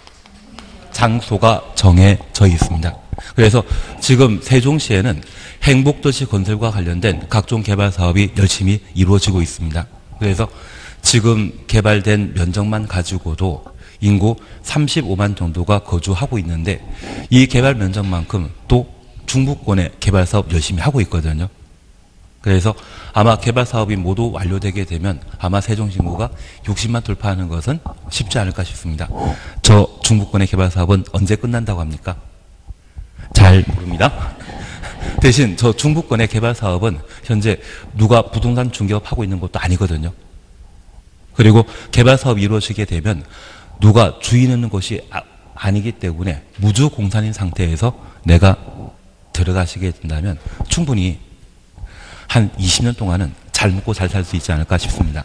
장소가 정해져 있습니다. 그래서 지금 세종시에는 행복도시 건설과 관련된 각종 개발 사업이 열심히 이루어지고 있습니다. 그래서 지금 개발된 면적만 가지고도 인구 삼십오만 정도가 거주하고 있는데 이 개발 면적만큼 또 중부권에 개발 사업 열심히 하고 있거든요. 그래서 아마 개발 사업이 모두 완료되게 되면 아마 세종시 인구가 육십만 돌파하는 것은 쉽지 않을까 싶습니다. 저 중부권의 개발 사업은 언제 끝난다고 합니까? 잘 모릅니다. 대신 저 중부권의 개발 사업은 현재 누가 부동산 중개업하고 있는 것도 아니거든요. 그리고 개발 사업이 이루어지게 되면 누가 주인 있는 것이 아, 아니기 때문에 무주공산인 상태에서 내가 들어가시게 된다면 충분히 한 이십 년 동안은 잘 먹고 잘 살 수 있지 않을까 싶습니다.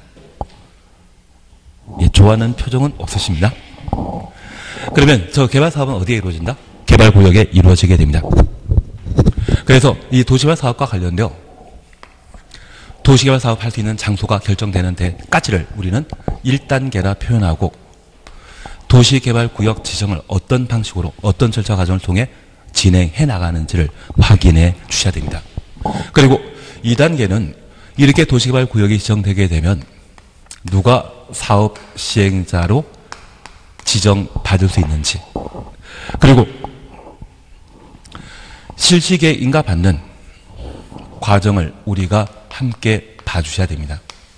예, 좋아하는 표정은 없으십니다. 그러면 저 개발 사업은 어디에 이루어진다? 개발구역에 이루어지게 됩니다. 그래서 이 도시개발 사업과 관련되어 도시개발 사업 할 수 있는 장소가 결정되는 데까지를 우리는 일 단계라 표현하고 도시개발구역 지정을 어떤 방식으로 어떤 절차 과정을 통해 진행해 나가는지를 확인해 주셔야 됩니다. 그리고 이 단계는 이렇게 도시개발구역이 지정되게 되면 누가 사업 시행자로 지정받을 수 있는지 그리고 실시계획 인가 받는 과정을 우리가 함께 봐주셔야 됩니다.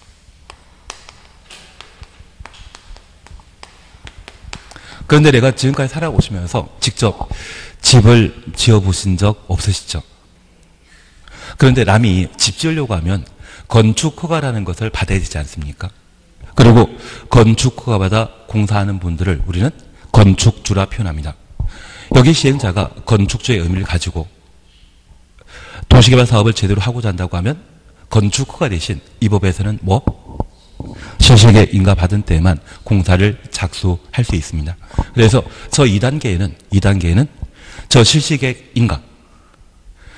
그런데 내가 지금까지 살아오시면서 직접 집을 지어보신 적 없으시죠? 그런데 남이 집 지으려고 하면 건축허가라는 것을 받아야 되지 않습니까? 그리고 건축허가 받아 공사하는 분들을 우리는 건축주라 표현합니다. 여기 시행자가 건축주의 의미를 가지고 도시개발 사업을 제대로 하고자 한다고 하면 건축허가 대신 이 법에서는 뭐? 실시계획 인가 받은 때에만 공사를 착수할 수 있습니다. 그래서 저 이 단계에는 이 단계에는 저 실시계획 인가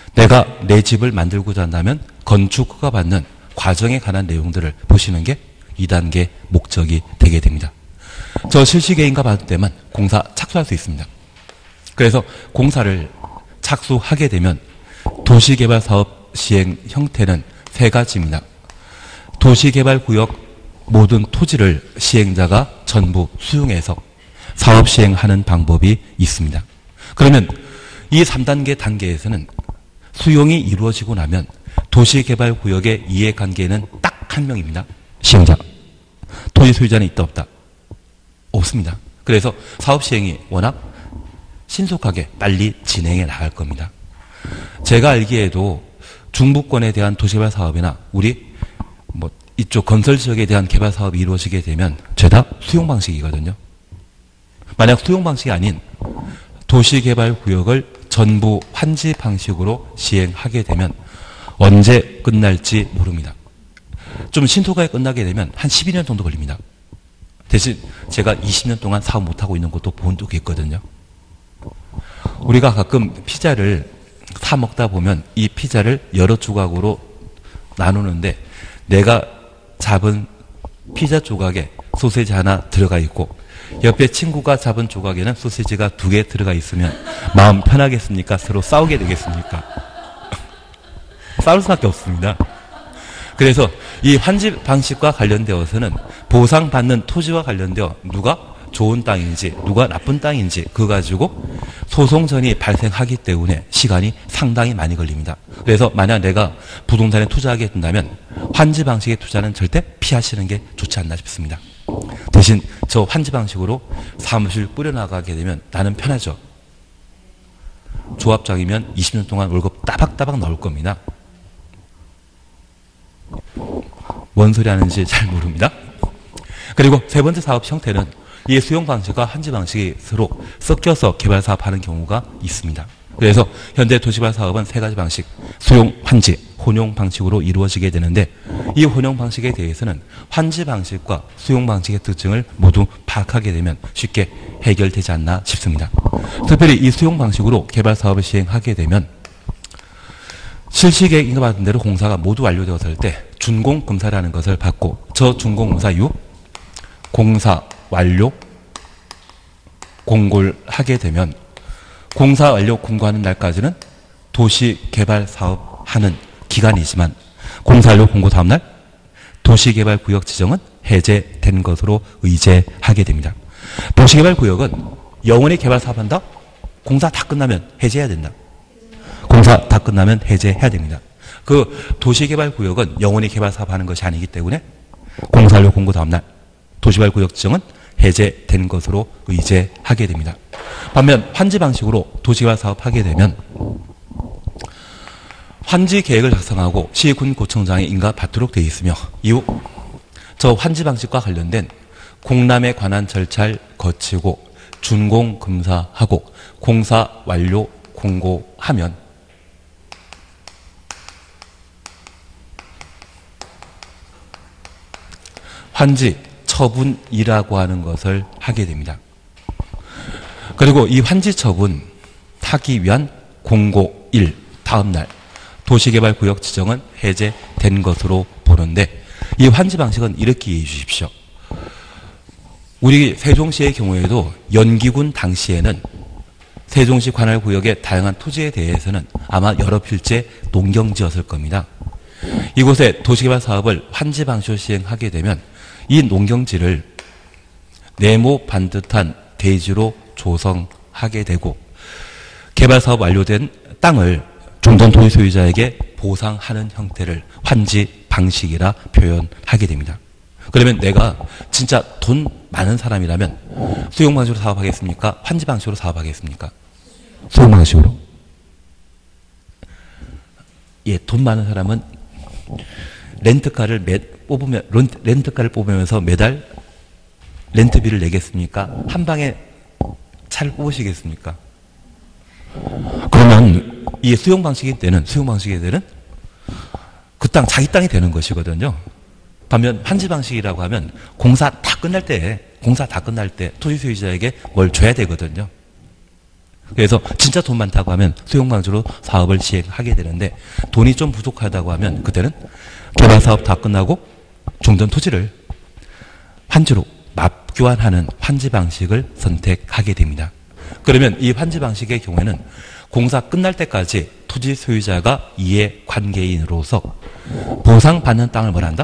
내가 내 집을 만들고자 한다면 건축 허가 받는 과정에 관한 내용들을 보시는 게 이 단계 목적이 되게 됩니다. 저 실시계획인가 받을 때만 공사 착수할 수 있습니다. 그래서 공사를 착수하게 되면 도시개발사업 시행 형태는 세 가지입니다. 도시개발구역 모든 토지를 시행자가 전부 수용해서 사업 시행하는 방법이 있습니다. 그러면 이 삼 단계 단계에서는 수용이 이루어지고 나면 도시개발구역의 이해관계는 딱 한 명입니다. 시행자. 토지 소유자는 있다 없다? 없습니다. 그래서 사업 시행이 워낙 신속하게 빨리 진행해 나갈 겁니다. 제가 알기에도 중부권에 대한 도시개발 사업이나 우리 뭐 이쪽 건설 지역에 대한 개발 사업이 이루어지게 되면 죄다 수용 방식이거든요. 만약 수용 방식이 아닌 도시개발 구역을 전부 환지 방식으로 시행하게 되면 언제 끝날지 모릅니다. 좀 신속하게 끝나게 되면 한 십이 년 정도 걸립니다. 대신 제가 이십 년 동안 사업 못하고 있는 것도 본 적이 있거든요. 우리가 가끔 피자를 사 먹다 보면 이 피자를 여러 조각으로 나누는데 내가 잡은 피자 조각에 소세지 하나 들어가 있고 옆에 친구가 잡은 조각에는 소시지가 두 개 들어가 있으면 마음 편하겠습니까? 서로 싸우게 되겠습니까? 싸울 수밖에 없습니다. 그래서 이 환지 방식과 관련되어서는 보상받는 토지와 관련되어 누가 좋은 땅인지 누가 나쁜 땅인지 그거 가지고 소송전이 발생하기 때문에 시간이 상당히 많이 걸립니다. 그래서 만약 내가 부동산에 투자하게 된다면 환지 방식의 투자는 절대 피하시는 게 좋지 않나 싶습니다. 대신 저 환지 방식으로 사무실 꾸려나가게 되면 나는 편하죠. 조합장이면 이십 년 동안 월급 따박따박 나올 겁니다. 뭔 소리 하는지 잘 모릅니다. 그리고 세 번째 사업 형태는 이 수용 방식과 환지 방식이 서로 섞여서 개발 사업하는 경우가 있습니다. 그래서 현대 도시개발 사업은 세 가지 방식, 수용, 환지, 혼용 방식으로 이루어지게 되는데 이 혼용 방식에 대해서는 환지 방식과 수용 방식의 특징을 모두 파악하게 되면 쉽게 해결되지 않나 싶습니다. 특별히 이 수용 방식으로 개발 사업을 시행하게 되면 실시계획 인가받은 대로 공사가 모두 완료되었을 때 준공 검사라는 것을 받고 저 준공 검사 이후 공사 완료 공고를 하게 되면 공사 완료 공고하는 날까지는 도시개발 사업 하는 기간이지만 공사 완료 공고 다음날 도시개발구역 지정은 해제된 것으로 의제하게 됩니다. 도시개발구역은 영원히 개발 사업한다? 공사 다 끝나면 해제해야 된다. 공사 다 끝나면 해제해야 됩니다. 그 도시개발구역은 영원히 개발 사업하는 것이 아니기 때문에 공사 완료 공고 다음날 도시개발구역 지정은 해제된 것으로 의제하게 됩니다. 반면 환지 방식으로 도시개발 사업하게 되면 환지 계획을 작성하고 시군구청장에 인가받도록 되어 있으며 이후 저 환지 방식과 관련된 공람에 관한 절차를 거치고 준공 검사하고 공사 완료 공고하면 환지 처분이라고 하는 것을 하게 됩니다. 그리고 이 환지 처분 하기 위한 공고일 다음날 도시개발구역 지정은 해제된 것으로 보는데 이 환지 방식은 이렇게 이해해 주십시오. 우리 세종시의 경우에도 연기군 당시에는 세종시 관할구역의 다양한 토지에 대해서는 아마 여러 필지 농경지였을 겁니다. 이곳에 도시개발 사업을 환지 방식으로 시행하게 되면 이 농경지를 네모 반듯한 대지로 조성하게 되고 개발 사업 완료된 땅을 종전 토지 소유자에게 보상하는 형태를 환지 방식이라 표현하게 됩니다. 그러면 내가 진짜 돈 많은 사람이라면 수용 방식으로 사업하겠습니까? 환지 방식으로 사업하겠습니까? 수용 방식으로. 예, 돈 많은 사람은 렌트카를 매, 뽑으면, 렌트카를 뽑으면서 매달 렌트비를 내겠습니까? 한 방에 차를 뽑으시겠습니까? 그러면 이 수용 방식이 되는, 수용 방식이 되는 그 땅, 자기 땅이 되는 것이거든요. 반면 환지 방식이라고 하면 공사 다 끝날 때, 공사 다 끝날 때 토지 소유자에게 뭘 줘야 되거든요. 그래서 진짜 돈 많다고 하면 수용방주로 사업을 시행하게 되는데 돈이 좀 부족하다고 하면 그때는 개발사업 다 끝나고 종전 토지를 환지로 납교환하는 환지 방식을 선택하게 됩니다. 그러면 이 환지 방식의 경우에는 공사 끝날 때까지 토지 소유자가 이해관계인으로서 보상받는 땅을 뭐라 한다?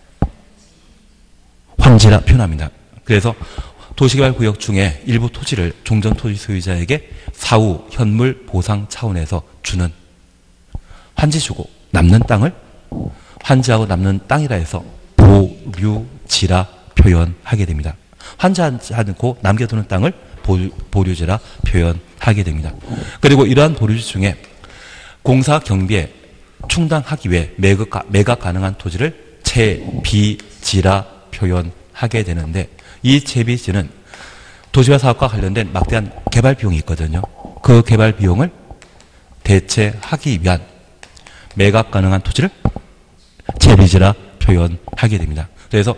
환지라 표현합니다. 그래서 도시개발구역 중에 일부 토지를 종전토지 소유자에게 사후 현물 보상 차원에서 주는 환지 주고 남는 땅을 환지하고 남는 땅이라 해서 보류지라 표현하게 됩니다. 환지하지 않고 남겨두는 땅을 보류지라 표현하게 됩니다. 그리고 이러한 보류지 중에 공사 경비에 충당하기 위해 매각, 매각 가능한 토지를 채비지라 표현하게 되는데 이 채비지는 도시개발 사업과 관련된 막대한 개발 비용이 있거든요. 그 개발 비용을 대체하기 위한 매각 가능한 토지를 채비지라 표현하게 됩니다. 그래서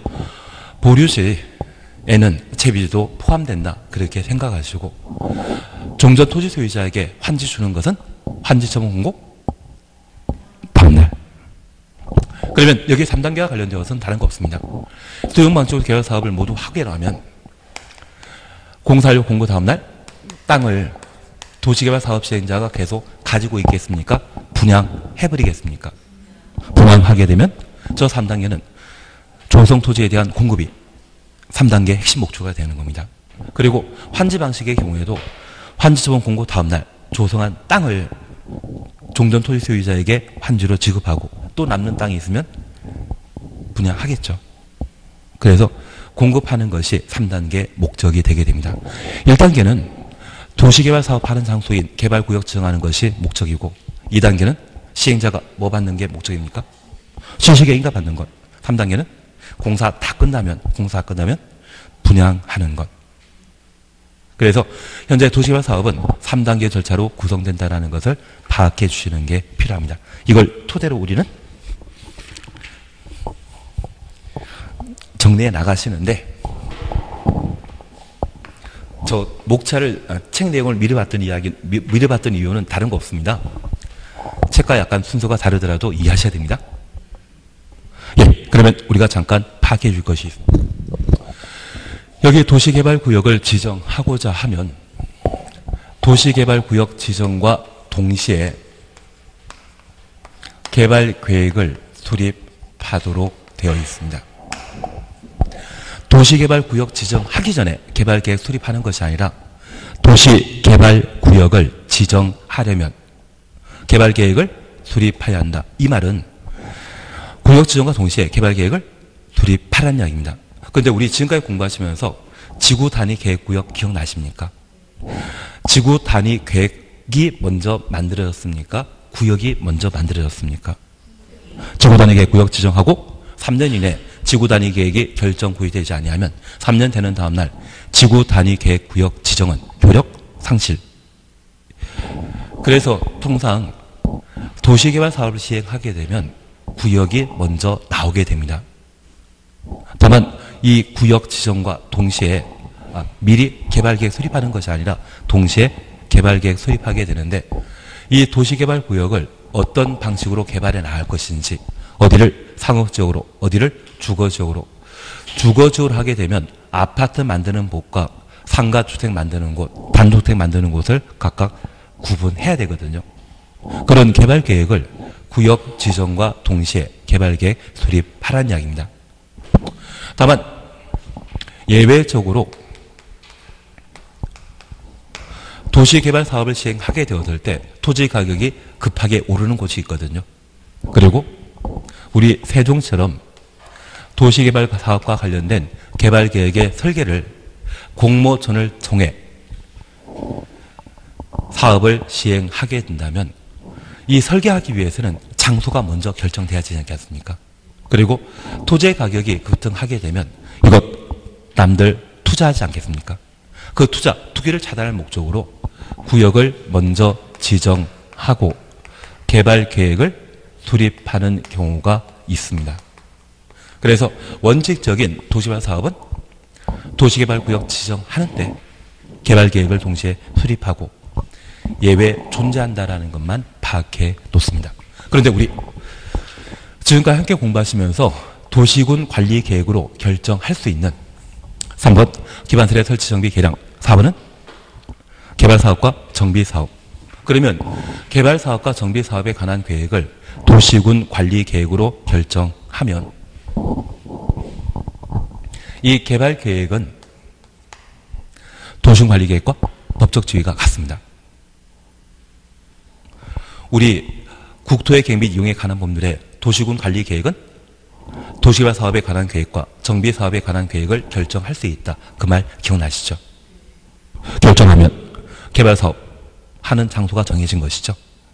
보류지에는 채비지도 포함된다 그렇게 생각하시고 종전 토지 소유자에게 환지 주는 것은 환지 처분 공고 다음날. 그러면 여기 삼 단계와 관련된 것은 다른 거 없습니다. 수용방식으로 개발 사업을 모두 하게 하면 공사료 공고 다음날 땅을 도시개발 사업 시행자가 계속 가지고 있겠습니까? 분양해버리겠습니까? 분양하게 되면 저 삼 단계는 조성 토지에 대한 공급이 삼 단계 핵심 목표가 되는 겁니다. 그리고 환지 방식의 경우에도 환지 처분 공고 다음날 조성한 땅을 종전 토지 소유자에게 환지로 지급하고 또 남는 땅이 있으면 분양하겠죠. 그래서 공급하는 것이 삼 단계 목적이 되게 됩니다. 일 단계는 도시개발 사업하는 장소인 개발구역 지정하는 것이 목적이고 이 단계는 시행자가 뭐 받는 게 목적입니까? 실시계획인가 받는 것. 삼 단계는 공사 다 끝나면 공사 끝나면 분양하는 것. 그래서 현재 도시개발 사업은 삼 단계 절차로 구성된다는 것을 파악해 주시는 게 필요합니다. 이걸 토대로 우리는 정리해 나가시는데 저 목차를 책 내용을 미리 봤던 이야기 미리 봤던 이유는 다른 거 없습니다. 책과 약간 순서가 다르더라도 이해하셔야 됩니다. 예, 그러면 우리가 잠깐 파악해 줄 것이 있습니다. 여기 도시개발구역을 지정하고자 하면 도시개발구역 지정과 동시에 개발계획을 수립하도록 되어 있습니다. 도시개발구역 지정하기 전에 개발계획 수립하는 것이 아니라 도시개발구역을 지정하려면 개발계획을 수립해야 한다. 이 말은 구역 지정과 동시에 개발계획을 수립하라는 이야기입니다. 그런데 우리 지금까지 공부하시면서 지구 단위 계획구역 기억나십니까? 지구 단위 계획이 먼저 만들어졌습니까? 구역이 먼저 만들어졌습니까? 지구 단위 계획구역 지정하고 삼 년 이내 지구 단위 계획이 결정 구의되지 아니하면 삼 년 되는 다음 날 지구 단위 계획구역 지정은 효력 상실. 그래서 통상 도시개발 사업을 시행하게 되면 구역이 먼저 나오게 됩니다. 다만 이 구역 지정과 동시에 아, 미리 개발계획 수립하는 것이 아니라 동시에 개발계획 수립하게 되는데 이 도시개발구역을 어떤 방식으로 개발해 나갈 것인지 어디를 상업지역으로 어디를 주거지역으로 주거지역으로 하게 되면 아파트 만드는 곳과 상가주택 만드는 곳, 단독주택 만드는 곳을 각각 구분해야 되거든요. 그런 개발계획을 구역 지정과 동시에 개발계획 수립하라는 이야기입니다. 다만 예외적으로 도시개발 사업을 시행하게 되었을 때 토지 가격이 급하게 오르는 곳이 있거든요. 그리고 우리 세종처럼 도시개발 사업과 관련된 개발계획의 설계를 공모전을 통해 사업을 시행하게 된다면 이 설계하기 위해서는 장소가 먼저 결정돼야 되지 않겠습니까? 그리고 토지의 가격이 급등하게 되면 이것 남들 투자하지 않겠습니까? 그 투자, 투기를 차단할 목적으로 구역을 먼저 지정하고 개발 계획을 수립하는 경우가 있습니다. 그래서 원칙적인 도시개발 사업은 도시개발구역 지정하는데 개발 계획을 동시에 수립하고 예외 존재한다라는 것만 파악해 놓습니다. 그런데 우리 지금까지 함께 공부하시면서 도시군 관리 계획으로 결정할 수 있는 삼 번 기반시설 설치 정비 계량, 사 번은 개발사업과 정비사업. 그러면 개발사업과 정비사업에 관한 계획을 도시군 관리 계획으로 결정하면 이 개발 계획은 도시군 관리 계획과 법적 지위가 같습니다. 우리 국토의 계획 및 이용에 관한 법률의 도시군 관리 계획은 도시개발 사업에 관한 계획과 정비 사업에 관한 계획을 결정할 수 있다. 그 말 기억나시죠? 결정하면 개발 사업 하는 장소가 정해진 것이죠.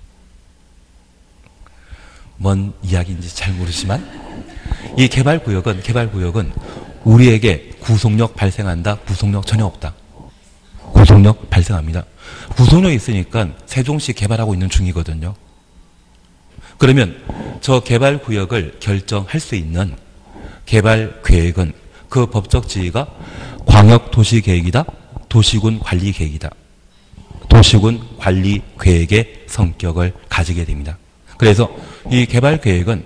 뭔 이야기인지 잘 모르지만 이 개발 구역은 개발 구역은 우리에게 구속력 발생한다. 구속력 전혀 없다. 구속력 발생합니다. 구속력이 있으니까 세종시 개발하고 있는 중이거든요. 그러면 저 개발 구역을 결정할 수 있는 개발 계획은 그 법적 지위가 광역도시계획이다. 도시군 관리계획이다. 도시군 관리계획의 성격을 가지게 됩니다. 그래서 이 개발 계획은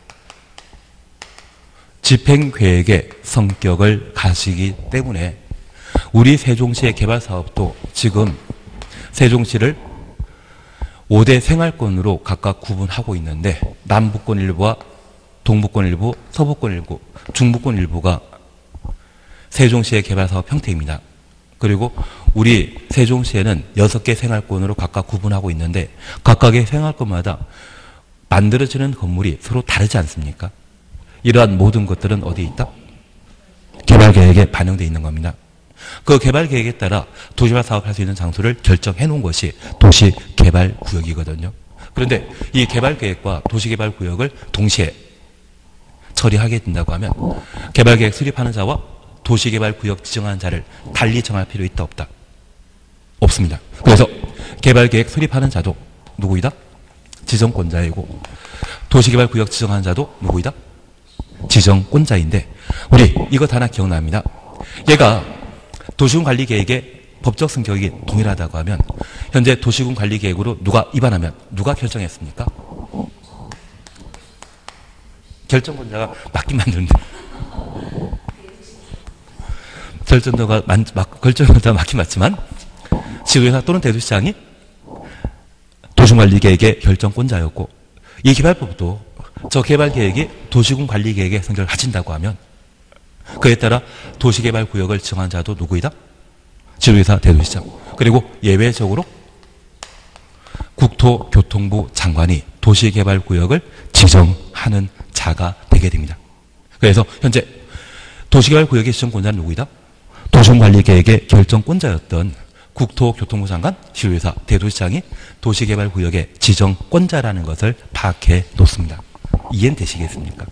집행계획의 성격을 가지기 때문에 우리 세종시의 개발 사업도 지금 세종시를 오 대 생활권으로 각각 구분하고 있는데 남부권 일부와 동부권 일부, 서부권 일부, 중부권 일부가 세종시의 개발사업 형태입니다. 그리고 우리 세종시에는 여섯 개 생활권으로 각각 구분하고 있는데 각각의 생활권마다 만들어지는 건물이 서로 다르지 않습니까? 이러한 모든 것들은 어디에 있다? 개발계획에 반영되어 있는 겁니다. 그 개발계획에 따라 도시개발 사업할 수 있는 장소를 결정해 놓은 것이 도시개발구역이거든요. 그런데 이 개발계획과 도시개발구역을 동시에 처리하게 된다고 하면 개발계획 수립하는 자와 도시개발구역 지정하는 자를 달리 정할 필요 있다 없다? 없습니다. 그래서 개발계획 수립하는 자도 누구이다? 지정권자이고 도시개발구역 지정하는 자도 누구이다? 지정권자인데 우리 이것 하나 기억납니다. 얘가 도시군 관리 계획의 법적 성격이 동일하다고 하면 현재 도시군 관리 계획으로 누가 위반하면 누가 결정했습니까? 결정권자가 맞긴 맞는데 결정자가 결정권자가 맞긴 맞지만 지도회사 또는 대도시장이 도시군 관리 계획의 결정권자였고 이 개발법도 저 개발 계획이 도시군 관리 계획의 성격을 가진다고 하면 그에 따라 도시개발구역을 지정한 자도 누구이다? 지도회사 대도시장. 그리고 예외적으로 국토교통부 장관이 도시개발구역을 지정하는 자가 되게 됩니다. 그래서 현재 도시개발구역의 지정권자는 누구이다? 도시관리계획의 결정권자였던 국토교통부 장관, 지도회사 대도시장이 도시개발구역의 지정권자라는 것을 파악해 놓습니다. 이해는 되시겠습니까?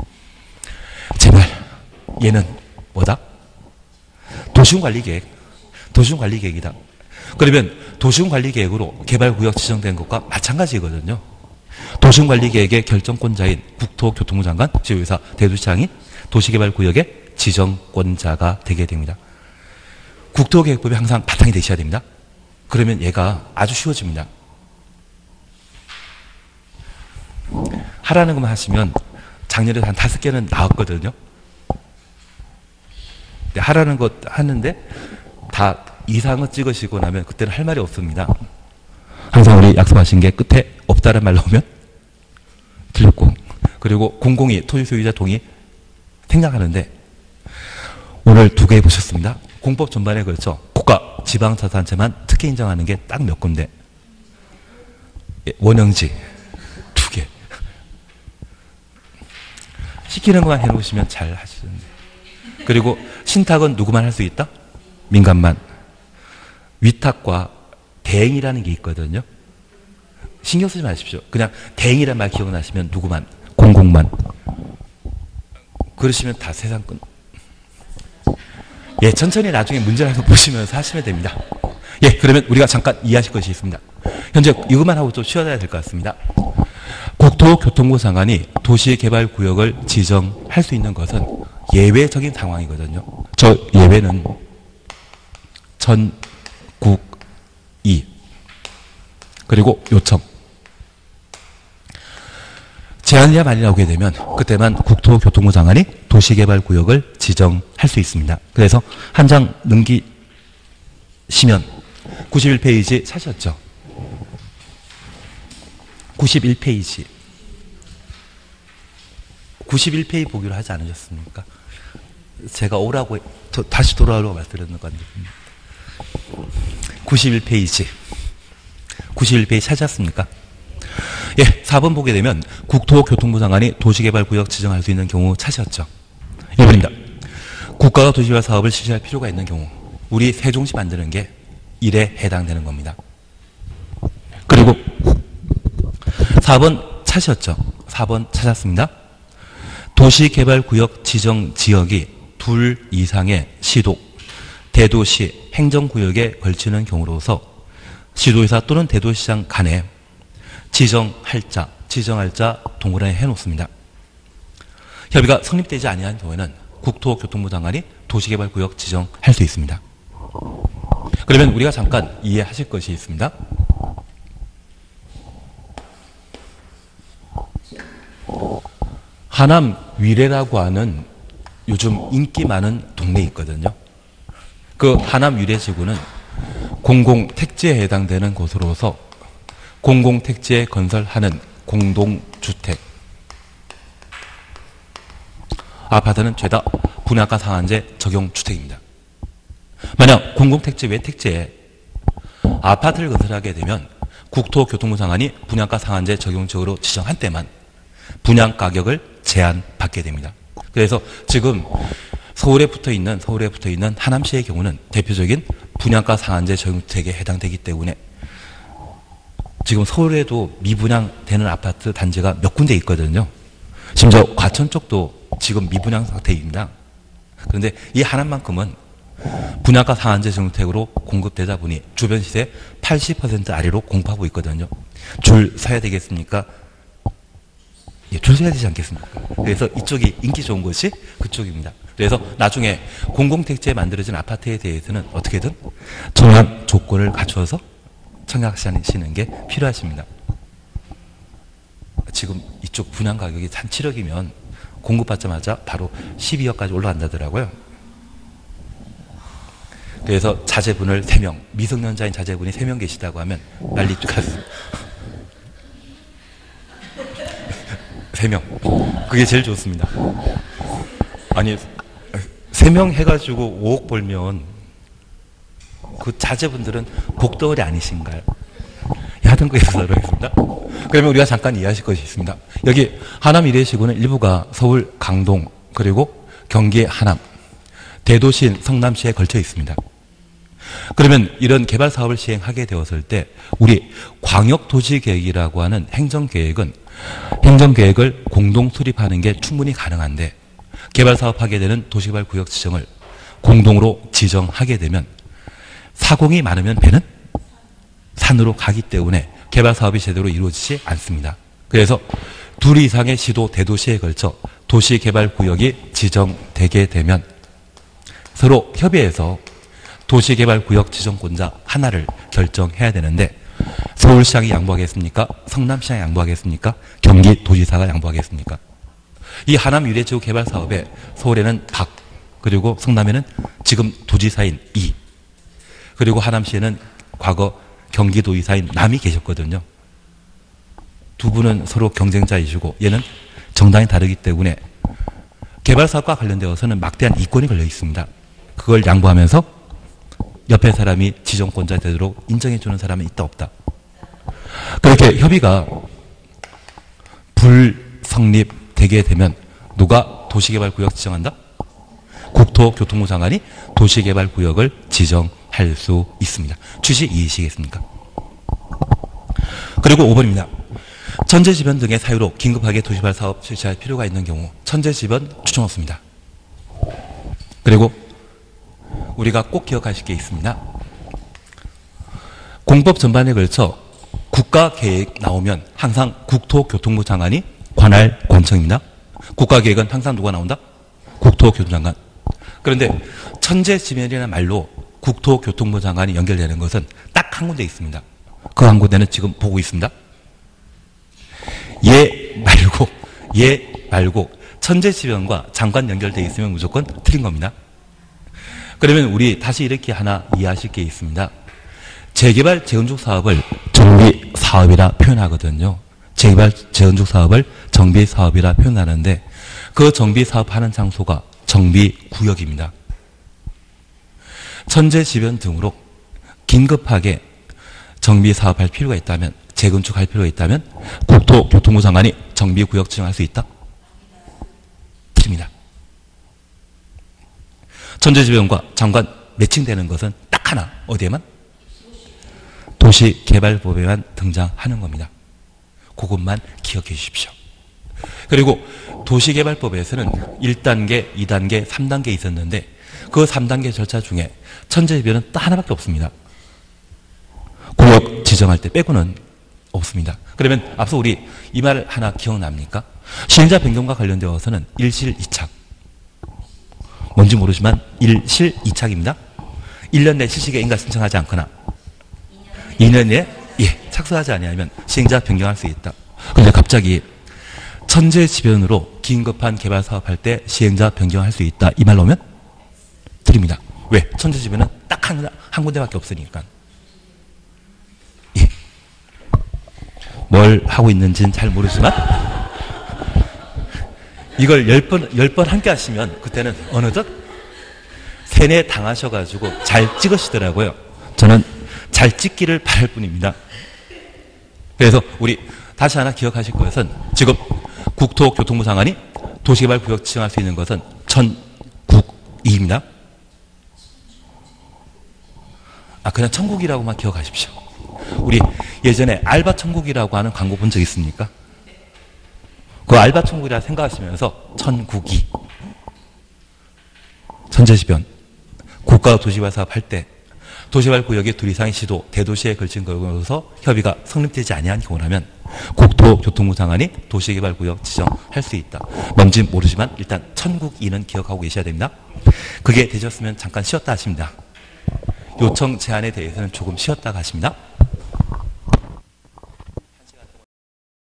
제발 얘는 뭐다? 도시군관리계획. 도시군관리계획이다. 그러면 도시군관리계획으로 개발구역 지정된 것과 마찬가지거든요. 도시군관리계획의 결정권자인 국토교통부 장관, 지도회사, 대도시장이 도시개발구역의 지정권자가 되게 됩니다. 국토계획법이 항상 바탕이 되셔야 됩니다. 그러면 얘가 아주 쉬워집니다. 하라는 것만 하시면 작년에 한 다섯 개는 나왔거든요. 하라는 것 하는데 다 이상을 찍으시고 나면 그때는 할 말이 없습니다. 항상 우리 약속하신 게 끝에 없다는 말 나오면 틀렸고 그리고 공공이 토지 소유자 동의 생략하는데 오늘 두 개 보셨습니다. 공법 전반에 걸쳐 국가 지방자치단체만 특혜 인정하는 게 딱 몇 군데 원형지 두 개 시키는 것만 해놓으시면 잘 하시는데 그리고 신탁은 누구만 할 수 있다? 민간만. 위탁과 대행이라는 게 있거든요. 신경 쓰지 마십시오. 그냥 대행이란 말 기억나시면 누구만, 공공만. 그러시면 다 세상 끝. 예, 천천히 나중에 문제를 한번 보시면서 하시면 됩니다. 예, 그러면 우리가 잠깐 이해하실 것이 있습니다. 현재 이것만 하고 좀 쉬어야 될 것 같습니다. 국토교통부 장관이 도시개발구역을 지정할 수 있는 것은 예외적인 상황이거든요. 저 예외는 전국이 그리고 요청. 제한이야 많이 나오게 되면 그때만 국토교통부 장관이 도시개발구역을 지정할 수 있습니다. 그래서 한 장 넘기시면 구십일 페이지 찾으셨죠? 구십일 페이지. 구십일 페이지 보기로 하지 않으셨습니까? 제가 오라고, 더, 다시 돌아오라고 말씀드렸는 건데. 구십일 페이지. 구십일 페이지 찾았습니까? 예, 사 번 보게 되면 국토교통부 장관이 도시개발구역 지정할 수 있는 경우 찾으셨죠? 일 번입니다. 국가가 도시개발 사업을 실시할 필요가 있는 경우 우리 세종시 만드는 게 일에 해당되는 겁니다. 그리고 사 번 찾으셨죠? 사 번 찾았습니다. 도시개발구역 지정 지역이 둘 이상의 시도, 대도시, 행정구역에 걸치는 경우로서 시도의사 또는 대도시장 간에 지정할 자, 지정할 자 동그라미 해놓습니다. 협의가 성립되지 아니한 경우에는 국토교통부 장관이 도시개발구역 지정할 수 있습니다. 그러면 우리가 잠깐 이해하실 것이 있습니다. 하남 위례라고 하는 요즘 인기 많은 동네 있거든요. 그 하남 위례지구는 공공택지에 해당되는 곳으로서 공공택지에 건설하는 공동주택, 아파트는 죄다 분양가 상한제 적용 주택입니다. 만약 공공택지 외 택지에 아파트를 건설하게 되면 국토교통부 장관이 분양가 상한제 적용 지역으로 지정한 때만 분양 가격을 제한받게 됩니다. 그래서 지금 서울에 붙어 있는 서울에 붙어 있는 하남시의 경우는 대표적인 분양가 상한제 적용 주택에 해당되기 때문에 지금 서울에도 미분양되는 아파트 단지가 몇 군데 있거든요. 심지어 과천 쪽도 지금 미분양 상태입니다. 그런데 이 하나만큼은 분양가 상한제 정책으로 공급되다 보니 주변 시세 팔십 퍼센트 아래로 공급하고 있거든요. 줄 서야 되겠습니까? 예, 줄 서야 되지 않겠습니까? 그래서 이쪽이 인기 좋은 곳이 그쪽입니다. 그래서 나중에 공공택지에 만들어진 아파트에 대해서는 어떻게든 정한 조건을 갖춰서 청약하시는 게 필요하십니다. 지금 이쪽 분양 가격이 한 칠억이면 공급받자마자 바로 십이억까지 올라간다더라고요. 그래서 자제분을 세 명, 미성년자인 자제분이 세 명 계시다고 하면 난리 가서 세 명. 그게 제일 좋습니다. 아니, 세 명 해가지고 오억 벌면 그 자제분들은 복덩어리 아니신가요? 하던 거에 하겠습니다. 그러면 우리가 잠깐 이해하실 것이 있습니다. 여기 하남 이례시구는 일부가 서울 강동 그리고 경기 하남 대도시인 성남시에 걸쳐 있습니다. 그러면 이런 개발 사업을 시행하게 되었을 때 우리 광역도시계획이라고 하는 행정계획은 행정계획을 공동 수립하는 게 충분히 가능한데 개발 사업하게 되는 도시개발구역 지정을 공동으로 지정하게 되면 사공이 많으면 배는 산으로 가기 때문에 개발 사업이 제대로 이루어지지 않습니다. 그래서 둘 이상의 시도 대도시에 걸쳐 도시개발구역이 지정되게 되면 서로 협의해서 도시개발구역 지정권자 하나를 결정해야 되는데 서울시장이 양보하겠습니까? 성남시장이 양보하겠습니까? 경기도지사가 양보하겠습니까? 이 하남 유래지구 개발 사업에 서울에는 박, 그리고 성남에는 지금 도지사인 이, 그리고 하남시에는 과거 경기도지사인 남이 계셨거든요. 두 분은 서로 경쟁자이시고 얘는 정당이 다르기 때문에 개발 사업과 관련되어서는 막대한 이권이 걸려 있습니다. 그걸 양보하면서 옆에 사람이 지정권자 되도록 인정해주는 사람은 있다 없다. 그렇게 협의가 불성립되게 되면 누가 도시개발구역 지정한다? 국토교통부 장관이 도시개발구역을 지정할 수 있습니다. 취지 이해하시겠습니까? 그리고 오 번입니다. 천재지변 등의 사유로 긴급하게 도시개발 사업 실시할 필요가 있는 경우 천재지변 추천 없습니다. 그리고 우리가 꼭 기억하실 게 있습니다. 공법 전반에 걸쳐 국가계획 나오면 항상 국토교통부 장관이 관할 권청입니다. 국가계획은 항상 누가 나온다? 국토교통부 장관. 그런데 천재지변이라는 말로 국토교통부 장관이 연결되는 것은 딱 한 군데 있습니다. 그 한 군데는 지금 보고 있습니다. 예 말고, 예 말고 천재지변과 장관 연결되어 있으면 무조건 틀린 겁니다. 그러면 우리 다시 이렇게 하나 이해하실 게 있습니다. 재개발, 재건축 사업을 정비 사업이라 표현하거든요. 재개발, 재건축 사업을 정비 사업이라 표현하는데 그 정비 사업하는 장소가 정비구역입니다. 천재지변 등으로 긴급하게 정비 사업할 필요가 있다면, 재건축할 필요가 있다면 국토교통부 장관이 정비구역 지정할 수 있다? 틀립니다. 천재지변과 장관 매칭되는 것은 딱 하나, 어디에만? 도시개발법에만 등장하는 겁니다. 그것만 기억해 주십시오. 그리고 도시개발법에서는 일 단계, 이 단계, 삼 단계 있었는데 그 삼 단계 절차 중에 천재지변은 딱 하나밖에 없습니다. 구역 지정할 때 빼고는 없습니다. 그러면 앞서 우리 이 말 하나 기억납니까? 시행자 변경과 관련되어서는 일실 이착. 뭔지 모르지만 일실 이착입니다. 일 년 내 실시에 인가 신청하지 않거나 이 년 내에 예, 착수하지 아니하면 시행자 변경할 수 있다. 그런데 갑자기 천재지변으로 긴급한 개발 사업할 때 시행자 변경할 수 있다. 이 말 나오면 드립니다. 왜? 천재지변은 딱 한, 한 군데밖에 없으니까. 예. 뭘 하고 있는지는 잘 모르지만 이걸 열 번, 열 번 함께 하시면 그때는 어느덧 세뇌 당하셔가지고 잘 찍으시더라고요. 저는 잘 찍기를 바랄 뿐입니다. 그래서 우리 다시 하나 기억하실 것은 지금 국토교통부 장관이 도시개발구역 지정할 수 있는 것은 천국이입니다. 아, 그냥 천국이라고만 기억하십시오. 우리 예전에 알바천국이라고 하는 광고 본 적 있습니까? 그 알바천국이라 생각하시면서 천국이 천재지변 국가 도시개발 사업 할 때 도시개발구역의 둘 이상의 시도 대도시에 걸친 것으로서 협의가 성립되지 아니한 경우라면 국토교통부 장관이 도시개발구역 지정할 수 있다. 뭔지 모르지만 일단 천국이는 기억하고 계셔야 됩니다. 그게 되셨으면 잠깐 쉬었다 하십니다. 요청 제안에 대해서는 조금 쉬었다가 하십니다.